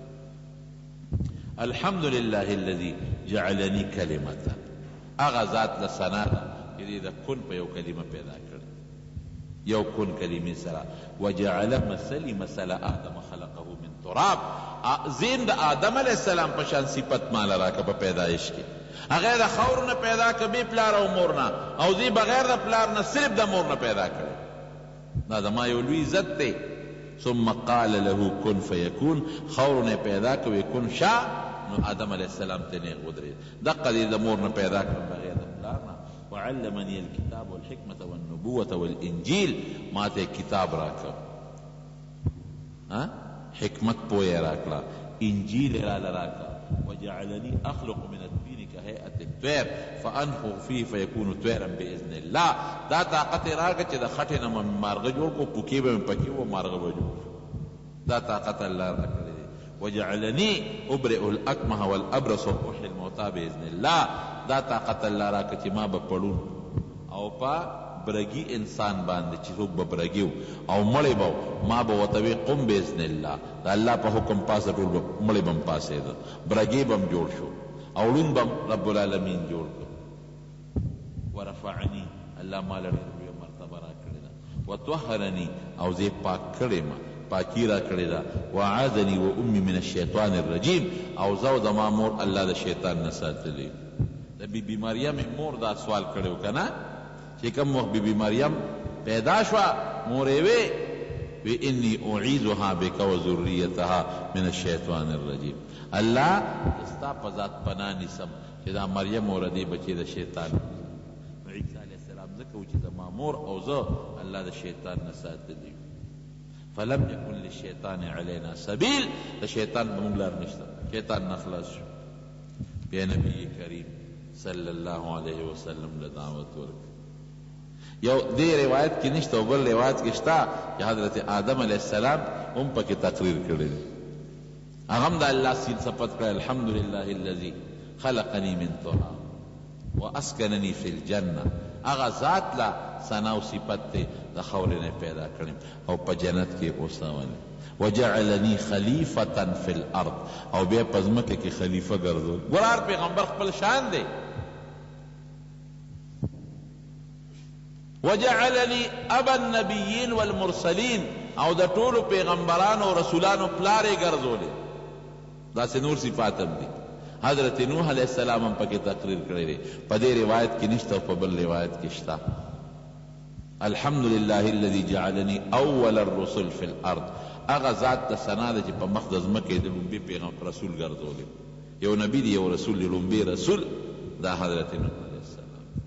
الحمدللہ الذي جعلنی کلمتا اغا ذات لسنا دا کہ دا کن پا یو کلمہ پیدا کر یو کن کلمی سرا وجعل مثلی مثل آدم خلقه من تراب زین دا آدم علیہ السلام پشان صفت مالا راکا پا پیدایش کی اغیر دا خورنا پیدا کبی پلار او مورنا او دی بغیر دا پلارنا صرف دا مورنا پیدا کرے دا ما یو لوی عزت تے ثم قال له کن فیکون خور نے پیدا کوي کن شا نو آدم علیہ السلام تے نیغ ودرید دقا دی دمور نے پیدا کر بغیر دملارنا وعلمنی الكتاب والحکمت والنبوة والانجیل ما تے کتاب راکا حکمت پوئے راکلا انجیل راکا وجعلني أخلق من الطين كهيئة الطير فأنفخ فيه فيكون طيرا بإذن الله دا طاقت راکا چې د خټې نه مارغه جوړ کو پوکې به مې پکې و مارغه به جوړ دا طاقت الله راکړی دی وجعلني أبرئ الأكمه والأبرص وأحيي الموتى بإذن الله دا طاقت الله راکا چې ما به پړون او په برگی انسان باندې چې څوک به برگیو او مړی به ما به ورته وی قم باذن الله د الله په حکم پاسه ټول مړی به هم پاسېده برگی به هم جوړ شو او ړوند به رب العالمین جوړ کړ ورفعنی الله ما له ډېره مرتبه را کړې ده وطهرني او زه پاک کړی ما پاکی را کړی ده وعاذني و امي من الشیطان الرجیم او زه او زما مور الله د شیطان نه ساتلی د بیبي مریم مور دا سوال کړی و که نه چې کوم وخت بی بی مریم پیدا شوه مورې وی انی اعیذها بک و ذریتها من الشیطان الرجیم الله ستا په ذات پناه نیسم چې دا مریم او ردی بچی د شیطان عیسی علیه السلام ځکه و چې زما مور او زه الله د شیطان نه ساتلی فلم یکن للشیطان علینا سبیل د شیطان به موږ لار نشته شیطان نه خلاص شو بیا نبی کریم صلی الله علیه وسلم له دعوت ورکړه یو دی روایت کی نشته او بل روایت کی شته چې حضرت آدم علیہ السلام هم پکې تقریر کړی دی هغه هم د الله سین صفت کړی الحمدلله الذي خلقني من تراب واسکنني في الجنه هغه ذات لا ثنا او صفت ته د خاورې نه پیدا کړم او په جنت کې اوساونی وجعلني خلیفه في الارض او بیا په ځمکه کې خلیفه ګرځول ګور پیغمبر خپل شان دی وجعلني ابا النبيين والمرسلين او د ټولو پیغمبرانو او رسولانو پلارې ګرځولې دا سه نور صفات هم دي حضرت نوح علیہ السلام هم پکې تقریر کړی دی په دې روایت کې نشته او په بل روایت کې شته الحمد لله الذي جعلني اول الرسل في الارض هغه ذات د ثنا ده چې په مخ د ځمکې د لومبي پیغمبر رسول ګرځولې یو نبی دی یو رسول دی لومبي رسول دا حضرت نوح علیہ السلام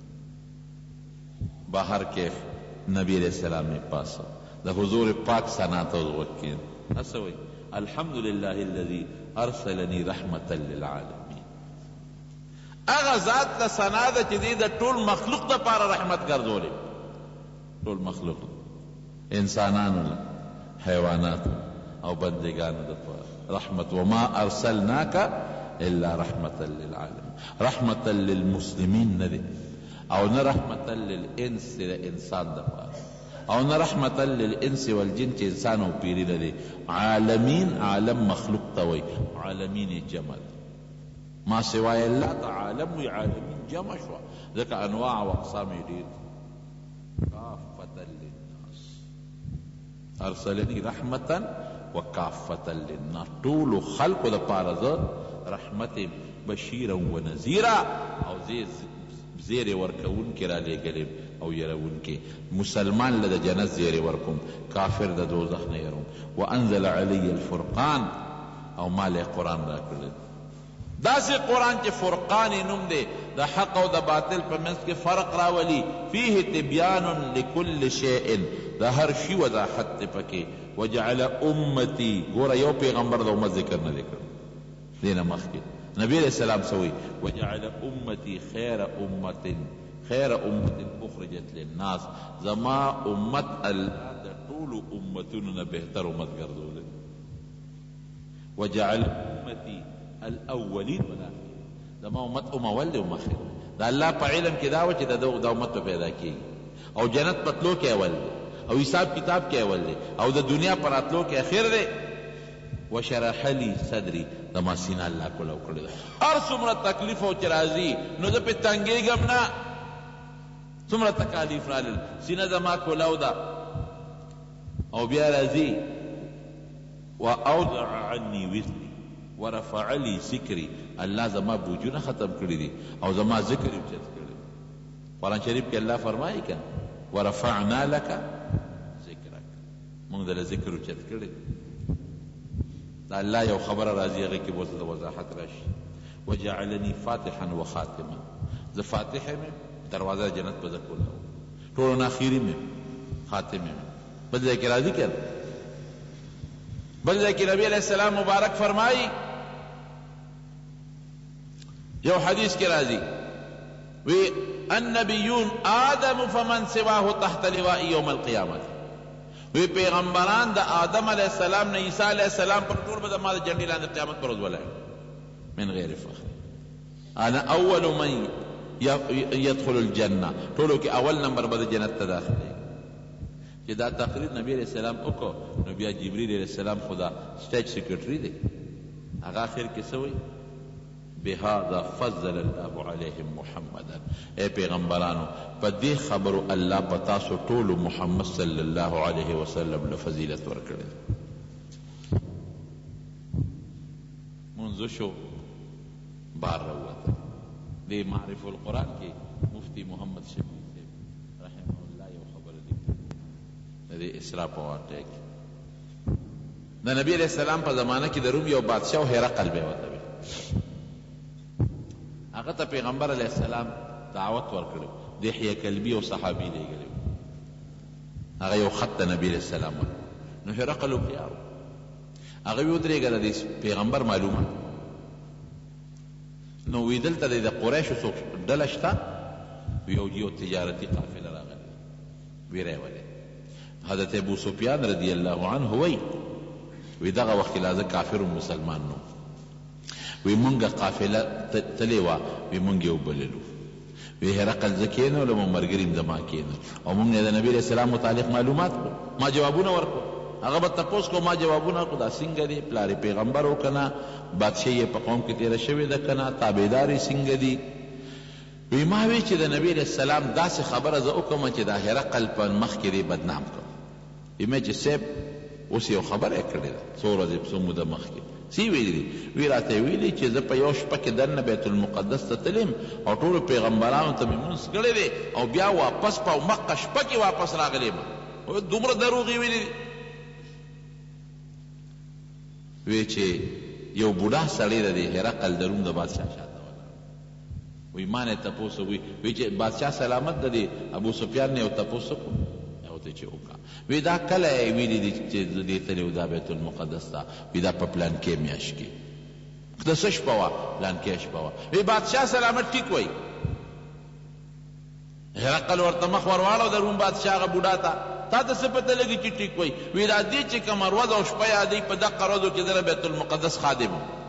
باہر کے نبی علیہ السلام میں پاسا دا حضور پاک سناتا وکین اسوئی الحمدللہ الذي ارسلنی رحمتا للعالمین اغا ذات دا سنادا چی دی دا طول مخلوق دا پارا رحمت کردولی طول مخلوق انسانانو حیوانات او بندگانو دپاره رحمت. وما ارسلناک الا رحمتا للعالمین، رحمتا للمسلمین نه دی او نه رحمتا للانس د انسان دپاره او نه رحمتا للانس والجن چې انسان او پیری نه دی. عالمین عالم مخلوق ته وایي، عالمین جمع ما سوای الله ته عالم وي، عالمین جمع شوه ځکه انواع او اقسام یې ډېر. کافة للناس ارسلني رحمتا وکافة للناس، ټولو خلقو دپاره زه رحمت بشیرا و نذیرا او زیر ورکوونکې را لېږلې او یرونکې. مسلمان له د جنت زیری ورکوم، کافر د دوزخ نه یروم. وانزل علی الفرقان او ما له قرآن را کړی، داسې قرآن چې فرقان نوم دی، د حق او د باطل په منځ کې فرق راولي. فیه تبیان لکل شیء، د هر شي وضاحت دی پکې. وجعل امتی، ګوره یو پیغمبر د امت ذکر نه دی کړی دینه مخکې. نبی علیہ السلام سوئی وجعل امتی خیر امت اخرجت للناس، زما امت اللہ دا طول امتون بہتر امت گردولے. وجعل امتی الاولین والآخرین، زما امت اول دی امخیر. دا اللہ پا علم کی داو چی دا امت پیدا کی او جنت پتلو کے اول دی او حساب کتاب کے اول دی او دا دنیا پر اتلو کے اخیر دی. وشرح لی صدری، دما سینہ اللہ کو لو کردہ اور سمرہ تکلیف و چرازی نو دا پہ تنگی گمنا سمرہ تکالیف رالل سینہ دما کو لو دا او بیا رازی. واوضع عنی وزری ورفع لی ذکری، اللہ زما بوجونا ختم کردی دی او زما ذکر اچت کردی. قرآن شریف کے اللہ فرمائی کن ورفعنا لکا ذکرک، منگ دل ذکر اچت کردی. دا اللہ یو خبر راضی اگے کی بہت وضاحت راشی. وجعلنی فاتحا و خاتما، ز فاتح میں دروازہ جنت پر ذکر ہو، ٹورن آخری میں خاتمے میں. بل ذکر راضی کیا، بل ذکر نبی علیہ السلام مبارک فرمائی یو حدیث کے راضی وی النبیون آدم فمن سواہ تحت لواء یوم القیامت. وی پیغمبران دا آدم علیہ السلام نے عیسیٰ علیہ السلام پر طول بدا مادا جنڈی لاندر قیامت پر روز ولائے من غیر فخر. انا اول من يدخل الجنہ، طولو کہ اول نمبر بدا جنت تداخل ہے. کہ دا تقریر نبی علیہ السلام اکو، نبی جبریل علیہ السلام خدا سٹیج سیکرٹری دے اگا آخر کسے ہوئی بہذا فضل اللہ علیہم محمدا. اے پیغمبرانو پا دی خبرو اللہ پتاسو طولو محمد صلی اللہ علیہ وسلم لفضیلت ورکڑے. منزو شو بار روتا دی معرف القرآن کی مفتی محمد شفیع سے رحمہ اللہ یو خبر دی دی اسراء پا واقع کی. دا نبی علیہ السلام پا زمانہ کی دروم یو بادشاہ حرقل بے وطا بے اگر تا پیغمبر علیہ السلام دعوت ورکڑو دیحیہ کلبی و صحابی لے گلے اگر یو خط نبی علیہ السلام نو حرقلو کیاو اگر یو درے گا دیس پیغمبر معلومات نو ویدل تا دا قریش و سوک دلشتا ویو جیو تجارتی قافل راغل ویرے والے. حضرت ابو سفیان رضی اللہ عنہ ہوئی وی دغا وقت لازم کافر و مسلمان نو وی منگا قافلہ تلیوا وی منگی اوبللو وی حرقل زکینو لما مرگرین دما کینو او منگ نے دا نبی علیہ السلام متعلق معلومات کو ما جوابونا ورکو اغبت تپوس کو ما جوابونا کو دا سنگ دی پلاری پیغمبر ہو کنا بادشاہی پا قوم کی تیرہ شوی دا کنا تابیداری سنگ دی وی ماوی چی دا نبی علیہ السلام دا سی خبر از اکما چی دا حرقل پا مخ کی دی بدنام کو وی چی سیب اسی خبر اکردی دا سور ازیب سمو دا مخ کی سی ویلی وی راته ویلی چې زه په یو شپه کې دننه بیت المقدس ته تلم او ټولو پیغمبرانو ته مې مونځ کړی دی او بیا واپس په مکه شپه کې واپس راغلی یم. دومره دروغ یې ویلي وی چې یو بوډا سړی دی هرقل د روم د بادشاه شاته ولاړ وی ما نه تپوس وی چې بادشاه سلامت د دی ابو سفیان نه یو تپوس وکړو چې وکا وی دا کله ویلی دی چې دې تلو دا بیت المقدس تا وی دا په پلان کې میاش کې د سش پوا پلان کې اش پوا وی بادشاہ سلامت ټیک وای هرقل ورته مخ ورواړو د روم بادشاہ غ بوډا تا تا ته څه پته لګي چې ټیک وایي؟ وی دا دې چې کومه ورځ او شپه یادوي په دغه ورځو کې زه بیت المقدس خادم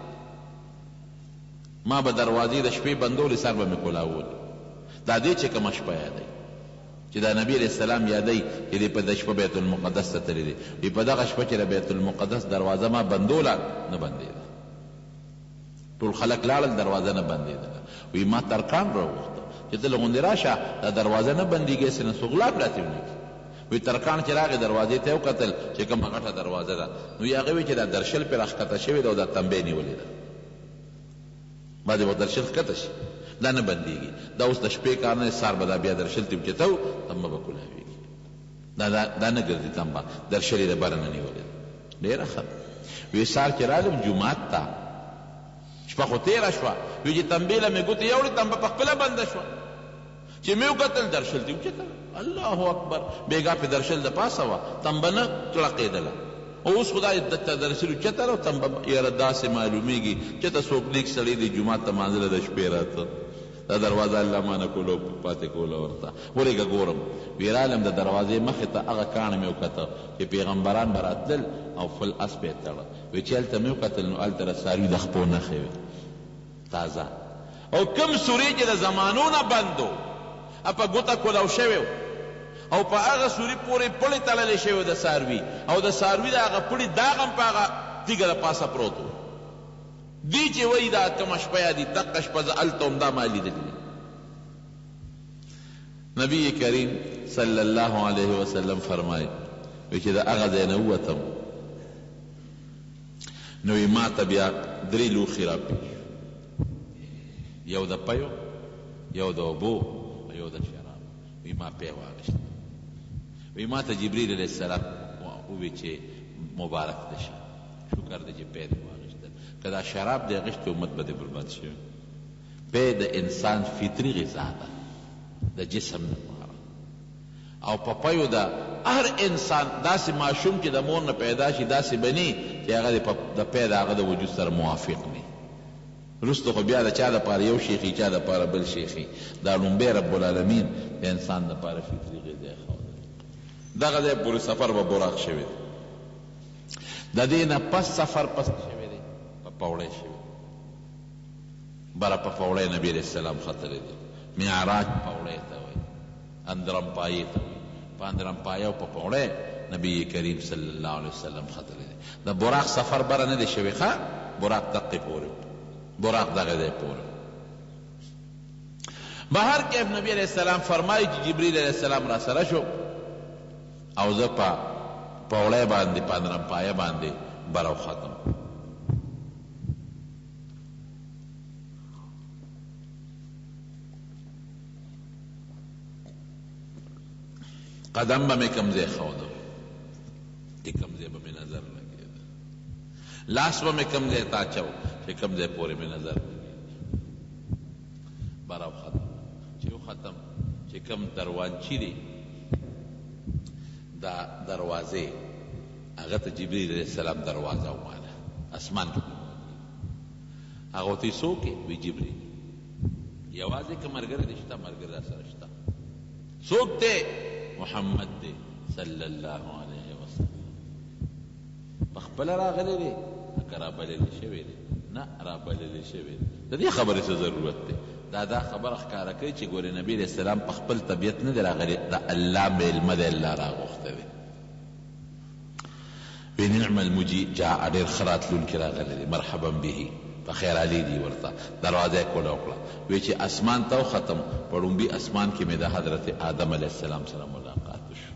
ما به دروازې د شپې بندولې سر به مې کولاولې. دا دې چې کومه شپه یادوي چې دا نبی علیہ السلام یادوي چې دې په د شپه بیت المقدس ته تللی دی. وی په دغه شپه چې د بیت المقدس دروازه ما بندوله نه بندېده، ټول خلک لاړل دروازه نه بندېدله. وی ما ترکان راوغوښته چې ته له غوندې راشه دا دروازه نه بندېږي هسې نه څوک لا پراتې ونیږي. وی ترکان چې راغې دروازې ته یې وکتل چې کومه غټه دروازه ده، نو هغې وی چې دا درشل پرې راښکته شوې ده او دا تنبې نیولې ده، بعدې به درشل ښکته شي دا نه بندېږي. دا اوس د شپې کار نه، سهار به دا بیا درشل ته اوچته و تمبه به کولاوېږي. دا نه ګرځي تمبه، درشل یې د بره نه نیولې ده. ډېره ښه. وی سهار چې رالم جومات ته شپه خو تېره شوه، وی چې تنبې له مې ګوتې یوړې تنبه په خپله بنده شوه. چې مې وکتل درشل ته اوچته، الله اکبر، بېګا پې درشل د پاسه وه تنبه نه کړقېدله. اوس خدای ته درشل اوچته او تنبه یاره داسې معلومېږي چې ته څوک نیک سړی دی جومات ته مانځله د شپې راته دا دروازه الله مانه کولو پاتې کوله ورته. ورېږه ګورم وی رالم د دروازې مخې ته هغه کاڼه مې وکته چې پیغمبران به راتلل او فل اس به یې تړه. وی چې هلته مې وکتل نو هلته د څاروي د خپو نښې وې تازه، او کوم سوري چې د زمانو نه بند و په ګوته کولو شوی و او په هغه سوري پورې پړې تړلې شوی د څاروي، او د څاروي د هغه پړي داغ هم په هغه تیږه د پاسه پروت و. دی چې وایي دا کومه شپه یادي دقه شپه زه هلته هم دا ما لیدلي. نبی کریم صلی الله علیه وسلم فرمایي وی چې د هغه ځای نه ووتم نو وی ما ته بیا درې لوښي راپېښ، یو د پیو، یو د اوبو، یو د شراب. وی ما پی واغېشت. وی ما ته جبریل علیه السلام ووی چې مبارک ده شه، شکر دی چې پی دې واغېشتل. که دا شراب دی اغېشتې امت به دې برباد شوی. پی د انسان فطري غذا ده د جسم لپاره، او په پیو د هر انسان داسې ماشوم چې د مور نه پیدا شي داسې بني چې هغه د پی د هغه د وجود سره موافق نه. رستو خو بیا د چا دپاره یو شیخي، چا دپاره بل شیخي. دا لومبی رب العالمین د انسان دپاره فطري غذا ښودلی. دغه ځای پورې سفر به براق شوی دی. د دې نه پس سفر پس شوی دی په پوړی شوی بره په پوړی نبي علیه السلام ختلی دی. معراج پوړی ته وایي، اندرمپایې ته وایي. په اندرمپایه او په پوړی نبی کریم صلی الله علیه وسلم ختلی دی. د براق سفر بره نه دی شوی ښه، براق دقې پورې، براق دغه ځای پورې. بهر کیف نبی علیہ السلام فرمایي چې جبریل علیہ السلام را سره شو او زه په پوړی باندې په اندرمپایه باندې بره وختم. قدم به مې کوم ځای ښوده چې کوم ځای به مې نظر لګېده، لاس به مې کوم ځای ته اچو چې کوم ځای پورې مې نظر لګېده. بره وختم چې وختم چې کوم دروانچي دی دا دروازې هغه ته جبریل علیه السلام دروازه ومانه اسمان کې. هغه ورته څوک یې؟ وی جبریل. یوازې که ملګری دې شته؟ ملګری را سره شته. څوک دی؟ محمد دی صلی الله علیه وسلم. پخپله راغلی دی که رابللی شوی دی؟ نه، رابللی شوی دی. د دې خبرې څه ضرورت دی؟ دا خبره ښکاره کوي چې ګورې نبي علیه السلام په خپل طبیعت نه دی راغلی، د الله میلمه دی، الله راغوښته دی. وی نعم المجیب جاء، ډېر ښه راتلونکي راغلی دی، مرحبا به، په خیر علي دی. ورته دروازه یې کوله وکړه. وی چې اسمان ته وختم، په ړومبي اسمان کې مې د حضرت آدم علیه السلام سره ملاقات وشو.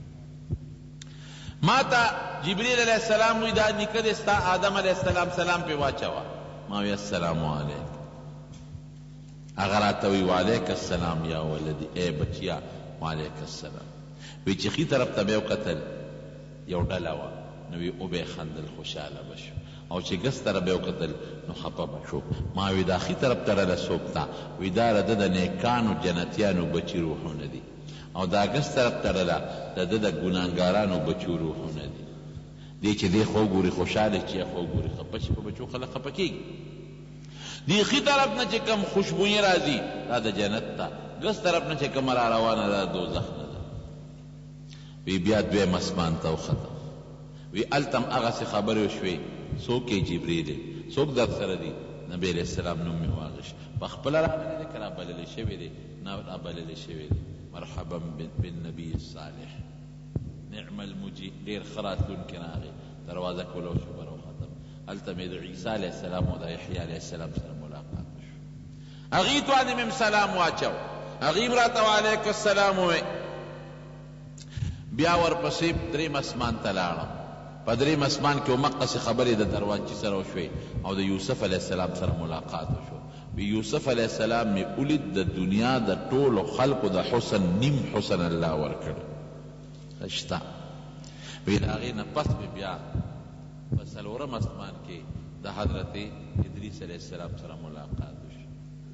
ما ته جبریل علیه السلام وی دا نیکه دی ستا آدم علیه السلام، سلام پې واچوه. ما وی السلام علیکم. هغه راته وی وعلیک السلام یا ولدي، ای بچیا وعلیک السلام. وی چې ښي طرف ته مې وکتل یو ډله وه، نو وی او به خندل، خوشحاله به شو. او چې ګس طرف به وکتل نو خفه به شو. ما وی دا ښي طرف ته ډله څوک ته؟ وی دا د د نیکانو جنتیانو بچي روحونه دي، او دا ګس طرف ته ډله د د د ګناهګارانو بچو روحونه دي. دی چې دی خو ګوري خوشحاله، چې خو ګوري خفه شي، په بچو خلک خفه کېږي. دی ښي طرف نه چې کوم خوشبویي راځي دا د جنت ته، ګس طرف نه چې کومه را روانه ده د دوزخ نه ده. وی بیا دویم اسمان ته وخته وی التم هغسې خبرې وشوې څوک یې جبریل څوک در سره دي نبی علیہ السلام نوم مې واغېش په خپله راغلی دی که رابللی شوی دی نه رابللی شوی دی مرحبا بالنبي الصالح نعم المجيب ډېر ښه راتلونکی راغی دروازه کوله وشو بر وختم هلته مې د عیسی علیه السلام او د یحیی علیه السلام سره ملاقات وشو هغې ته باندې مې سلام واچو هغې م راته وعلیکم السلام ووی بیا ورپسې دریم اسمان ته لاړم په دریم اسمان کې مقصې خبرې د دروانچي سره وشوې او د یوسف علیه السلام سره ملاقات وشو یوسف علیه السلام مې ولید د دنیا د ټولو خلقو د حسن نیم حسن الله ورکړ شته وی د هغې نه پس مې بیا په څلورم اسمان کې د حضرت ادریس علیه السلام سره ملاقات وشو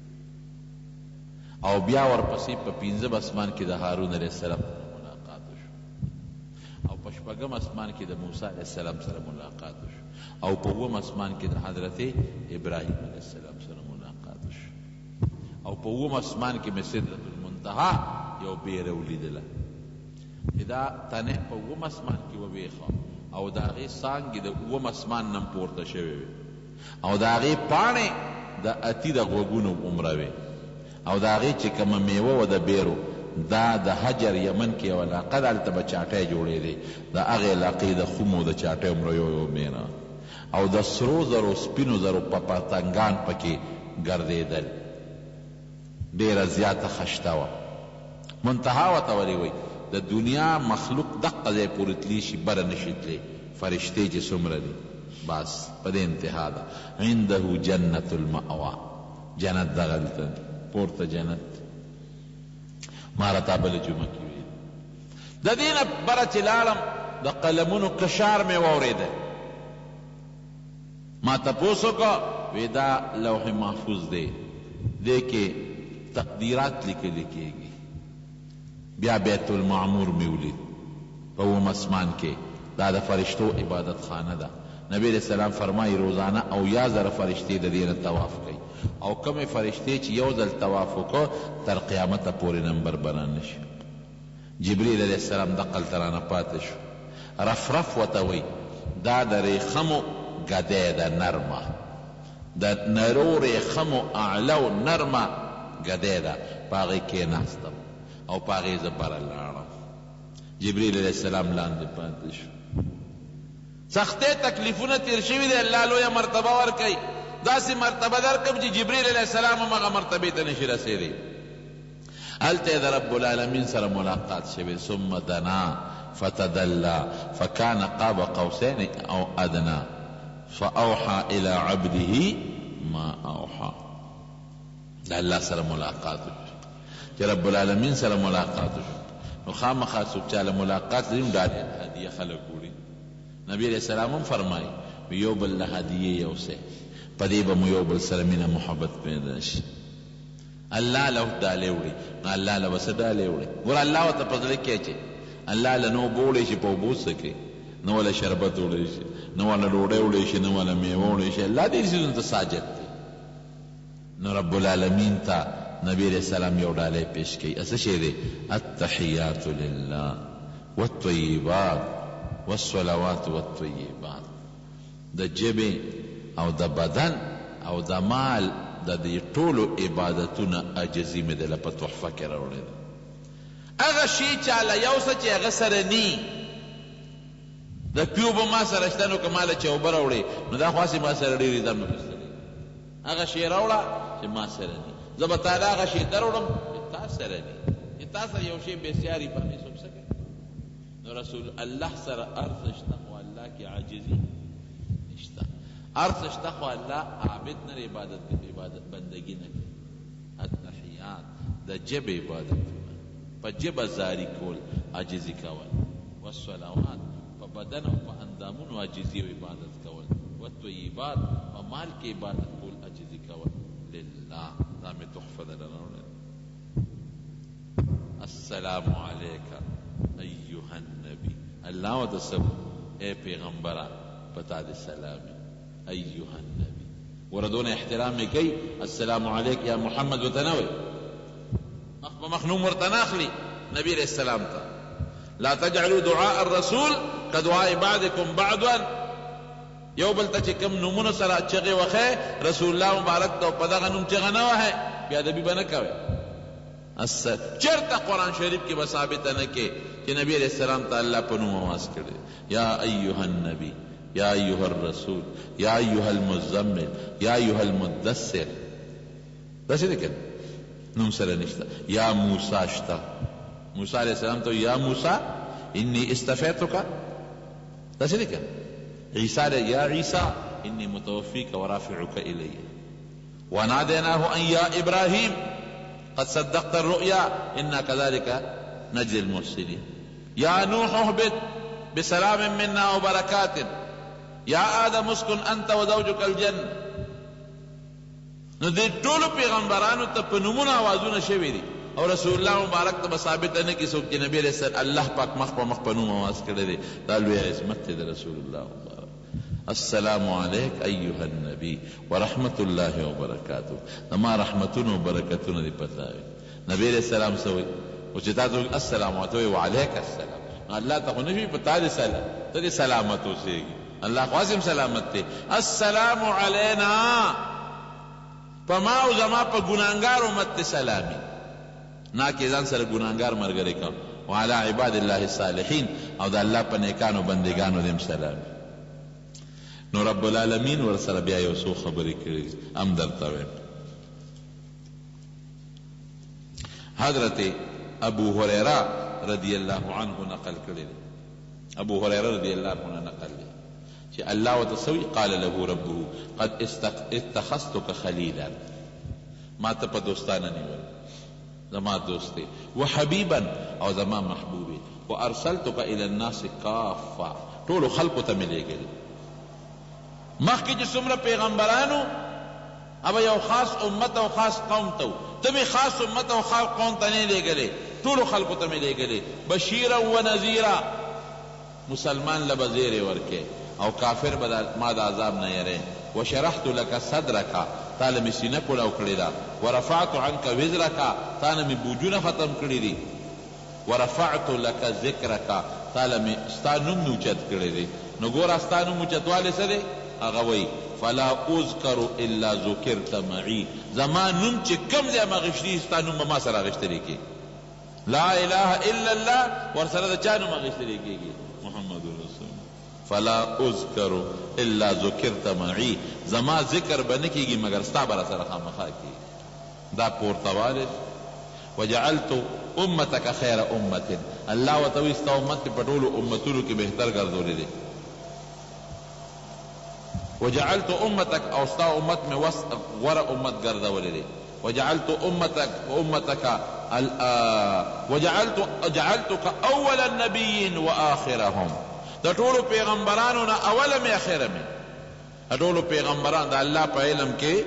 او بیا ورپسې په پنځم اسمان کې د هارون علیه السلام او په شپږم اسمان کې د موسی علیه السلام سره ملاقات وشو او په اووم اسمان کې د حضرت ابراهیم علیه السلام سره ملاقات وشو او په اووم اسمان کې مې سدرة المنتهی یو بیره ولیدله چې دا تنه په اووم اسمان کې وویښه او د هغې څانګې د اووم اسمان نه پورته شوې وې او د هغې پاڼې د اتي د غوږونو عمره وې او د هغې چې کومه میوه وه د بیرو دا د حجر یمن کې یو علاقه ده هلته به چاټی جوړېدی د هغې علاقې د خومو د چاټی عمره یو میره او د سرو زرو سپینو زرو پتنګان پکې ګرځېدل ډېره زیاته خشته وه منتها ورته ولې وایي د دنیا مخلوق دقه ځای پورې تلی شي بره نشي تلی فرشتې چې څومره دي بس په دې انتها ده عنده جنت المأوا جنت دغلته پورته جنت ما راته بله جمعه کې ویل د دې نه بره چې لاړم د قلمونو کشار مې واورېده ما تپوس وکړه وی دا لوح محفوظ دی دې کې تقدیرات لیکلی کېږي بیا بیت المعمور مې ولید په اووم اسمان کې دا د فرشتو عبادت خانه ده نبی علیہ السلام فرمایي روزانه او یا زره فرشتې د دې نه طواف کوي او کمې فرشتې چې یو ځل طواف وکړه تر قیامته پورې نمبر بنا نشي جبریل علیہ السلام دقلته رانه پاتې شو رفرف ورته وایي دا د ریخمو ګدی ده نرمه د نرو ریخمو اعلو نرمه ګدی ده په هغې کېناستم او په هغې زه بره لاړم جبریل علیہ السلام لاندې پاتې شو سختې تکلیفونه تیر شوي دی الله لویه مرتبه ورکوي داسې مرتبه درکړم چې جبریل علیہ السلام هم هغه مرتبې ته نشي رسېدی هلته یې د رب العالمین سره ملاقات شوی ثم دنا فتدلى فكان قاب قوسين او ادنى فاوحى الى عبده ما اوحى د الله سره ملاقات چې رب العالمین سره ملاقات وشو نو خامخا څوک چاله ملاقات لري ډالۍ هدیه خلک وړي نبی علیہ السلام هم فرمایي یو بل له هدیې یوسئ په دې به مو یو بل سره مینه محبت پیدا شي الله له ډالۍ وړي نو الله له به څه ډالۍ وړي ګوره الله ورته په زړه کې اچي الله له نو اوبه وړی شي په اوبو څه کوي نه وله شربت وړی شي نه وله ډوډۍ وړی شي نه وله میوه وړی شي الله دې څیزونو ته ساجد دی نو رب العالمین ته نبی علیہ السلام یو ډالۍ پیش کوي څه شی دی التحیات لله والطیبات والصلوات والطیبات د ژبې او د بدن او د مال د دې ټولو عبادتونه عاجزي مې دله په تحفه کې راوړې ده هغه شی چاله یو څه چې هغه سره نی د پیو به ما سره شته نو که ماله چې اوبه راوړې نو دا خو هسې ما سره ډېرې دم اخیستلی هغه شی راوړه چې ما سره نی زه به تا د هغه شی در وړم چې تا سره نی چې تا سره یو شی بسیاري باندې څوک څه کوي نو رسول الله سره ارث شته خو الله کې عاجزي نشته ارث شته خو الله عابد نه عبادت بندگی نه کوي التحیات د ژبې عبادتونه په ژبه زاری کول عاجزي کول والصلوات په بدن او په اندامونو عاجزي او عبادت کول والطیبات په مال کې عبادت کول عاجزي کول لله دا مې تحفه ده راوړې السلام علیک ایها النبی الله ورته سب اے پیغمبره پتا دې سلام ایها النبی وردون احترام کوي السلام علیک یا محمد وتنوي مخ نوم ورته ناخلي نبی علیہ السلام ته لا تجعلوا دعاء الرسول كدعاء بعضكم بعضا. یو بل ته چې کوم نومونه سره چغې وښی رسول الله مبارک ته په دغه نوم چغه نه وهئ، بې ادبي به نه کوئ. چېرته قرآن شریف کې به ثابته نه کې چې نبی علیہ السلام ته الله په نوم آواز کړی یا ایها النبی، یا ایها الرسول، یا ایها المزمل، یا ایها المدثر. داسې دی که نوم سره نشته. یا موسی شته، موسی علیہ السلام ته یا موسی انی استفیتک. داسې دی که عیسی دی یا عیسی انی متوفیک ورافعک الی. ونادیناه ان یا ابراهیم قد صدقت الرؤيا انا كذلك نجزي المحسنين. يا نوح اهبط بسلام منا وبركات يا آدم اسكن انت وزوجك الجنة. نو دې ټولو پیغمبرانو ته په نومونو آوازونه شوي دي او رسول الله مبارک ته به ثابته نه کړي څوک چې نبی علیہ السلام الله پاک مخ په مخ په نوم آواز کړی دی. دا لوی عظمت دی د رسول الله مبارک. السلام علیک ایها النبی ورحمت الله وبرکاته. زما رحمتونه وبرکتونه دې پتا وي. نبی علیہ السلام سوی او چې تاسو السلام علیکم وعلیک السلام، الله ته خو نه وي په تا دې سلام، ته دې سلامت اوسېږي. الله خو سلامت دی. السلام علینا، په ما او زما په ګناهګار امت ته سلامي. نا کې ځان سره ګناهګار ملګری کړه. وعلى عباد الله الصالحین، او د الله په نیکانو بندګانو دې سلامي. نو رب العالمین ورسره بیا یو څو خبرې کړي هم درته وایم. حضرت ابو هریره رضی الله عنه نقل کړي، ابو هریره رضی الله عنه نقل کړي چې الله وتسوي قال له ربه قد اتخذتك خلیلا، ما ته په دوستانه نیول، زما دوست دی، وحبیبا او زما محبوب، وارسلتك الى الناس کافه، ټولو خلقو ته مې لېږلي. مخکې چې څومره پیغمبرانو ابا یو خاص امت او خاص قوم ته، ته مې خاص امت او خاص قوم ته نه لېږلې، ټولو خلقو ته مې لېږلې. بشیرا و نذیرا، مسلمان له به زیری ورکې او کافر به ما د عذاب نه یری. وشرحت لك صدرك، تاله مې سینه پولاو کړې ده. ورفعت عنك وزرك، تاله مې بوجونه ختم کړي دي. ورفعت لك ذکرك، تاله مې ستا نوم مې اوچت کړی دی. نو ګوره ستا نوم اوچتوالی څه دی؟ هغه وایي فلا اذکر الا ذکرت معي، زما نوم چې کم دی هماغشتي ستا نوم به ما سره اخیستلی کېږي. لا اله الا الله ورسره د چا نوم اخیستلی کېږي؟ محمد رسول. فلا اذکر الا ذکرت معي، زما ذکر به نه کېږي مګر ستا به راسره خامخا کېږي. دا پورتوالی. وجعلت امتك خیر امت، الله ورته وایي ستا امت په ټولو امتونو کې بهتر ګرځولی دی. وجعلت امتك، او ستا امت میں غوره امت ګرځولی دی. وجعلت امتك جعلتك اول النبیین واخرهم، د ټولو پیغمبرانو نه اوله مې اخره مې. د ټولو پیغمبران د الله په علم کې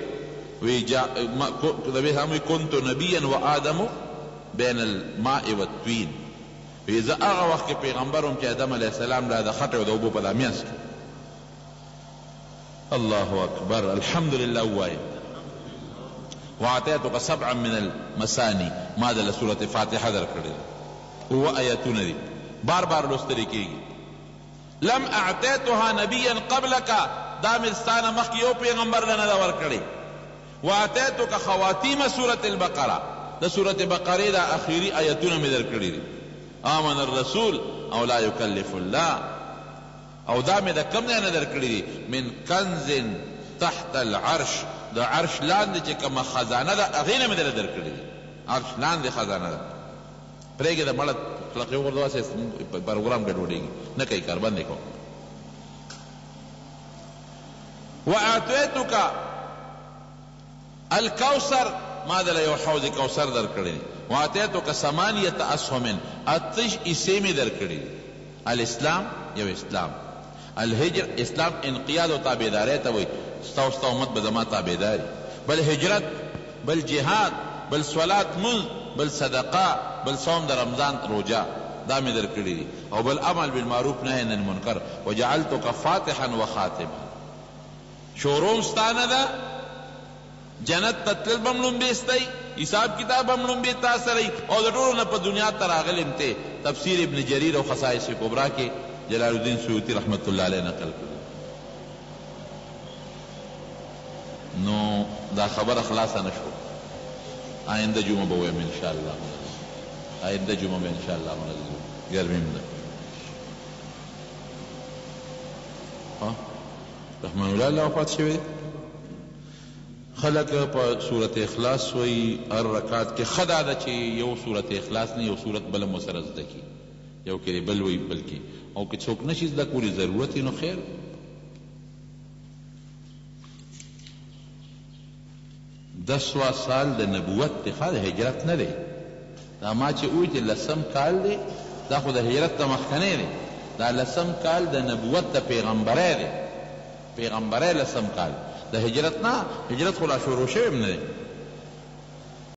وی كنت نبیا وآدم بین الماء والطین، وی زه هغه وخت کې پیغمبر وم چې آدم علیه السلام لا د خټې او د اوبو په دامیانس کې. الله اکبر، الحمدلله وایي. وعطیتک سبعا من المثانی، ما د سورة فاتحه درکړي هو آیتونه دي، بار بار لوستل کېږي. لم اعطیتها نبیا قبلک، دا مې ستانه مخکې یو پیغمبر له نه ده ورکړې. وعطیتک خواتیم سورة البقره، د سورة بقره دا اخیری آیتونه مې درکړي دي. آمن الرسول او لا یکلف الله، او دا مې د کم نه نه درکړي دي. من کنز تحت العرش، د عرش لاندې چې کومه خزانه ده هغې نه مې درله درکړي دي. عرش لاندې خزانه ده. پرېږدې د مړه کلقې وغورځوه چې پروګرام ګډوډېږي، نه کوي کار، بند یې کوم. واعطیتک الکوثر، ما دله یو حوض کوثر درکړی دی. واعطیتک ثمانیة اسهم، اتش حصې مې درکړي دي. الاسلام یو اسلام، الهجر اسلام انقیاد او تابعدارۍ ته وایي، ستا ستا امت به زما تابعداري. بل هجرت، بل جهاد، بل صلات منځ، بل صدقه، بل صوم د رمضان روجه، دا مې درکړي دي. او بل عمل بالمعروف نهی عن المنکر. وجعلتک فاتحا وخاتما، شوروم ستانه ده، جنت ته تلل به م لومبی ستی، حساب کتاب هم لومبی تا سره او د ټولو نه په دنیا ته راغلم ته تفسیر ابن جریر او خصائص کبرا کې جلال الدین سیوطی رحمت الله علیه نقل کړ. نو دا خبر خلاصه نشو. آینده جمعه به ویم انشاءالله، آینده جمعه به انشاءالله منزل ګرمیم ده. رحمان الله الله وفات شوی دی. خلق په صورت اخلاص وی هر رکعت کې خدا ده چې یو صورت اخلاص نه یو صورت بل مو سره زده کی، یو کې بل وی بل کې، او که څوک نشي زده کولی ضرورت نو خیر. دسوا سال د نبوت ته د هجرت نه دی. دا ما چې وی چې لسم کال دی دا خو د هجرت ته مخکنی دی. دا لسم کال د نبوت د پیغمبرۍ دی، پیغمبرۍ لسم کال د هجرت نه. هجرت خو لا شروع شوی هم نه دی.